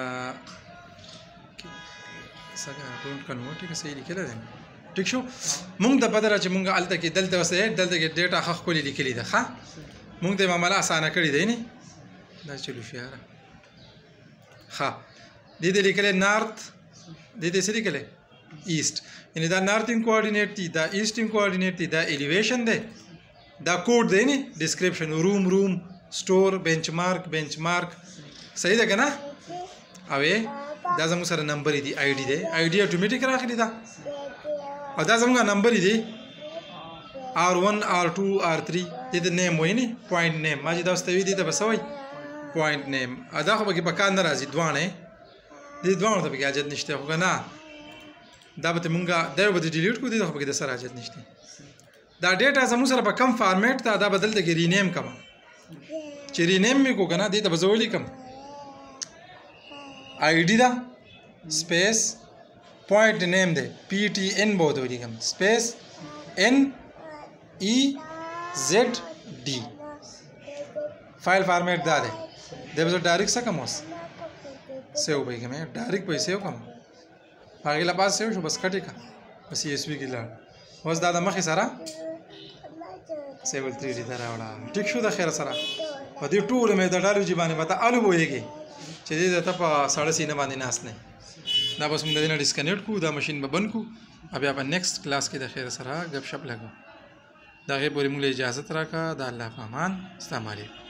څنګه ټول کنورټ کې صحیح لیکل دي ټیک شو مونږ د پدره چې مونږ الته کې دلته وسه دلته کې ډیټا خخ کولی لیکلي ده ښه مونږ د معاملې اسانه کړی دی نه دا چلو شیاره ښه دې دې لیکل نارث دې دې څه لیکل ایست یعنی دا نارثین کوارډینیټ دی دا ایستین کوارډینیټ دی دا الیویشن دی دا کوډ دی نه ډسکرپشن روم روم سٹور بنچمارک بنچمارک صحیح ده کنه اوې دا زموږ سره نمبر دی آی ډی دی آی ډی اتوماتیک راغلی دا او دا زموږ نمبر دی آر ون آر ټو آر تھری دې د نیم وای نه پوینټ نیم ما چې دا واستوي دي ته بسوي پوینټ نیم ادا خو به په کار نه راځي دوانه دې دوانه ته به اجازه نشته خو نه دا به مونږه دا به ډیلیټ کو دي خو به د سره اجازه نشته دا ډیټا زموږ سره په کم فارمیټ ته دا بدل ته رینیم کما چې رینیم مې کو کنه دې ته به زه ولیکم آی ډي ده سپیس پوینټ نیم دی پی ټي ان به ورته ولیکم سپیس ان ای زیډ ډي فایل فارمیټ دا دی دی به زه ډایرکټ څه کوم اوس سیو به یې کوم ډایرکټ به یې سیو کوم هغې له پاس سیو شو بس کټ یې کړه بس یې ایس وي کې لاړ اوس دا د مخې سره سیول تھری ډي ته راوړه ټیک شو د خیره سره په دې ټولو میتډالوجي باندې به ته الو پوهېږې چې دې ته په ساړه سینه باندې ناست نه دا بس موږ د دې نه ډسکنیکټ کړو دا مشین به بند کړو بیا په نیکسټ کلاس کې د خیره سره ګپ شپ لګو د هغې پورې موږ له اجازت راکړه د الله په امان السلام علیکم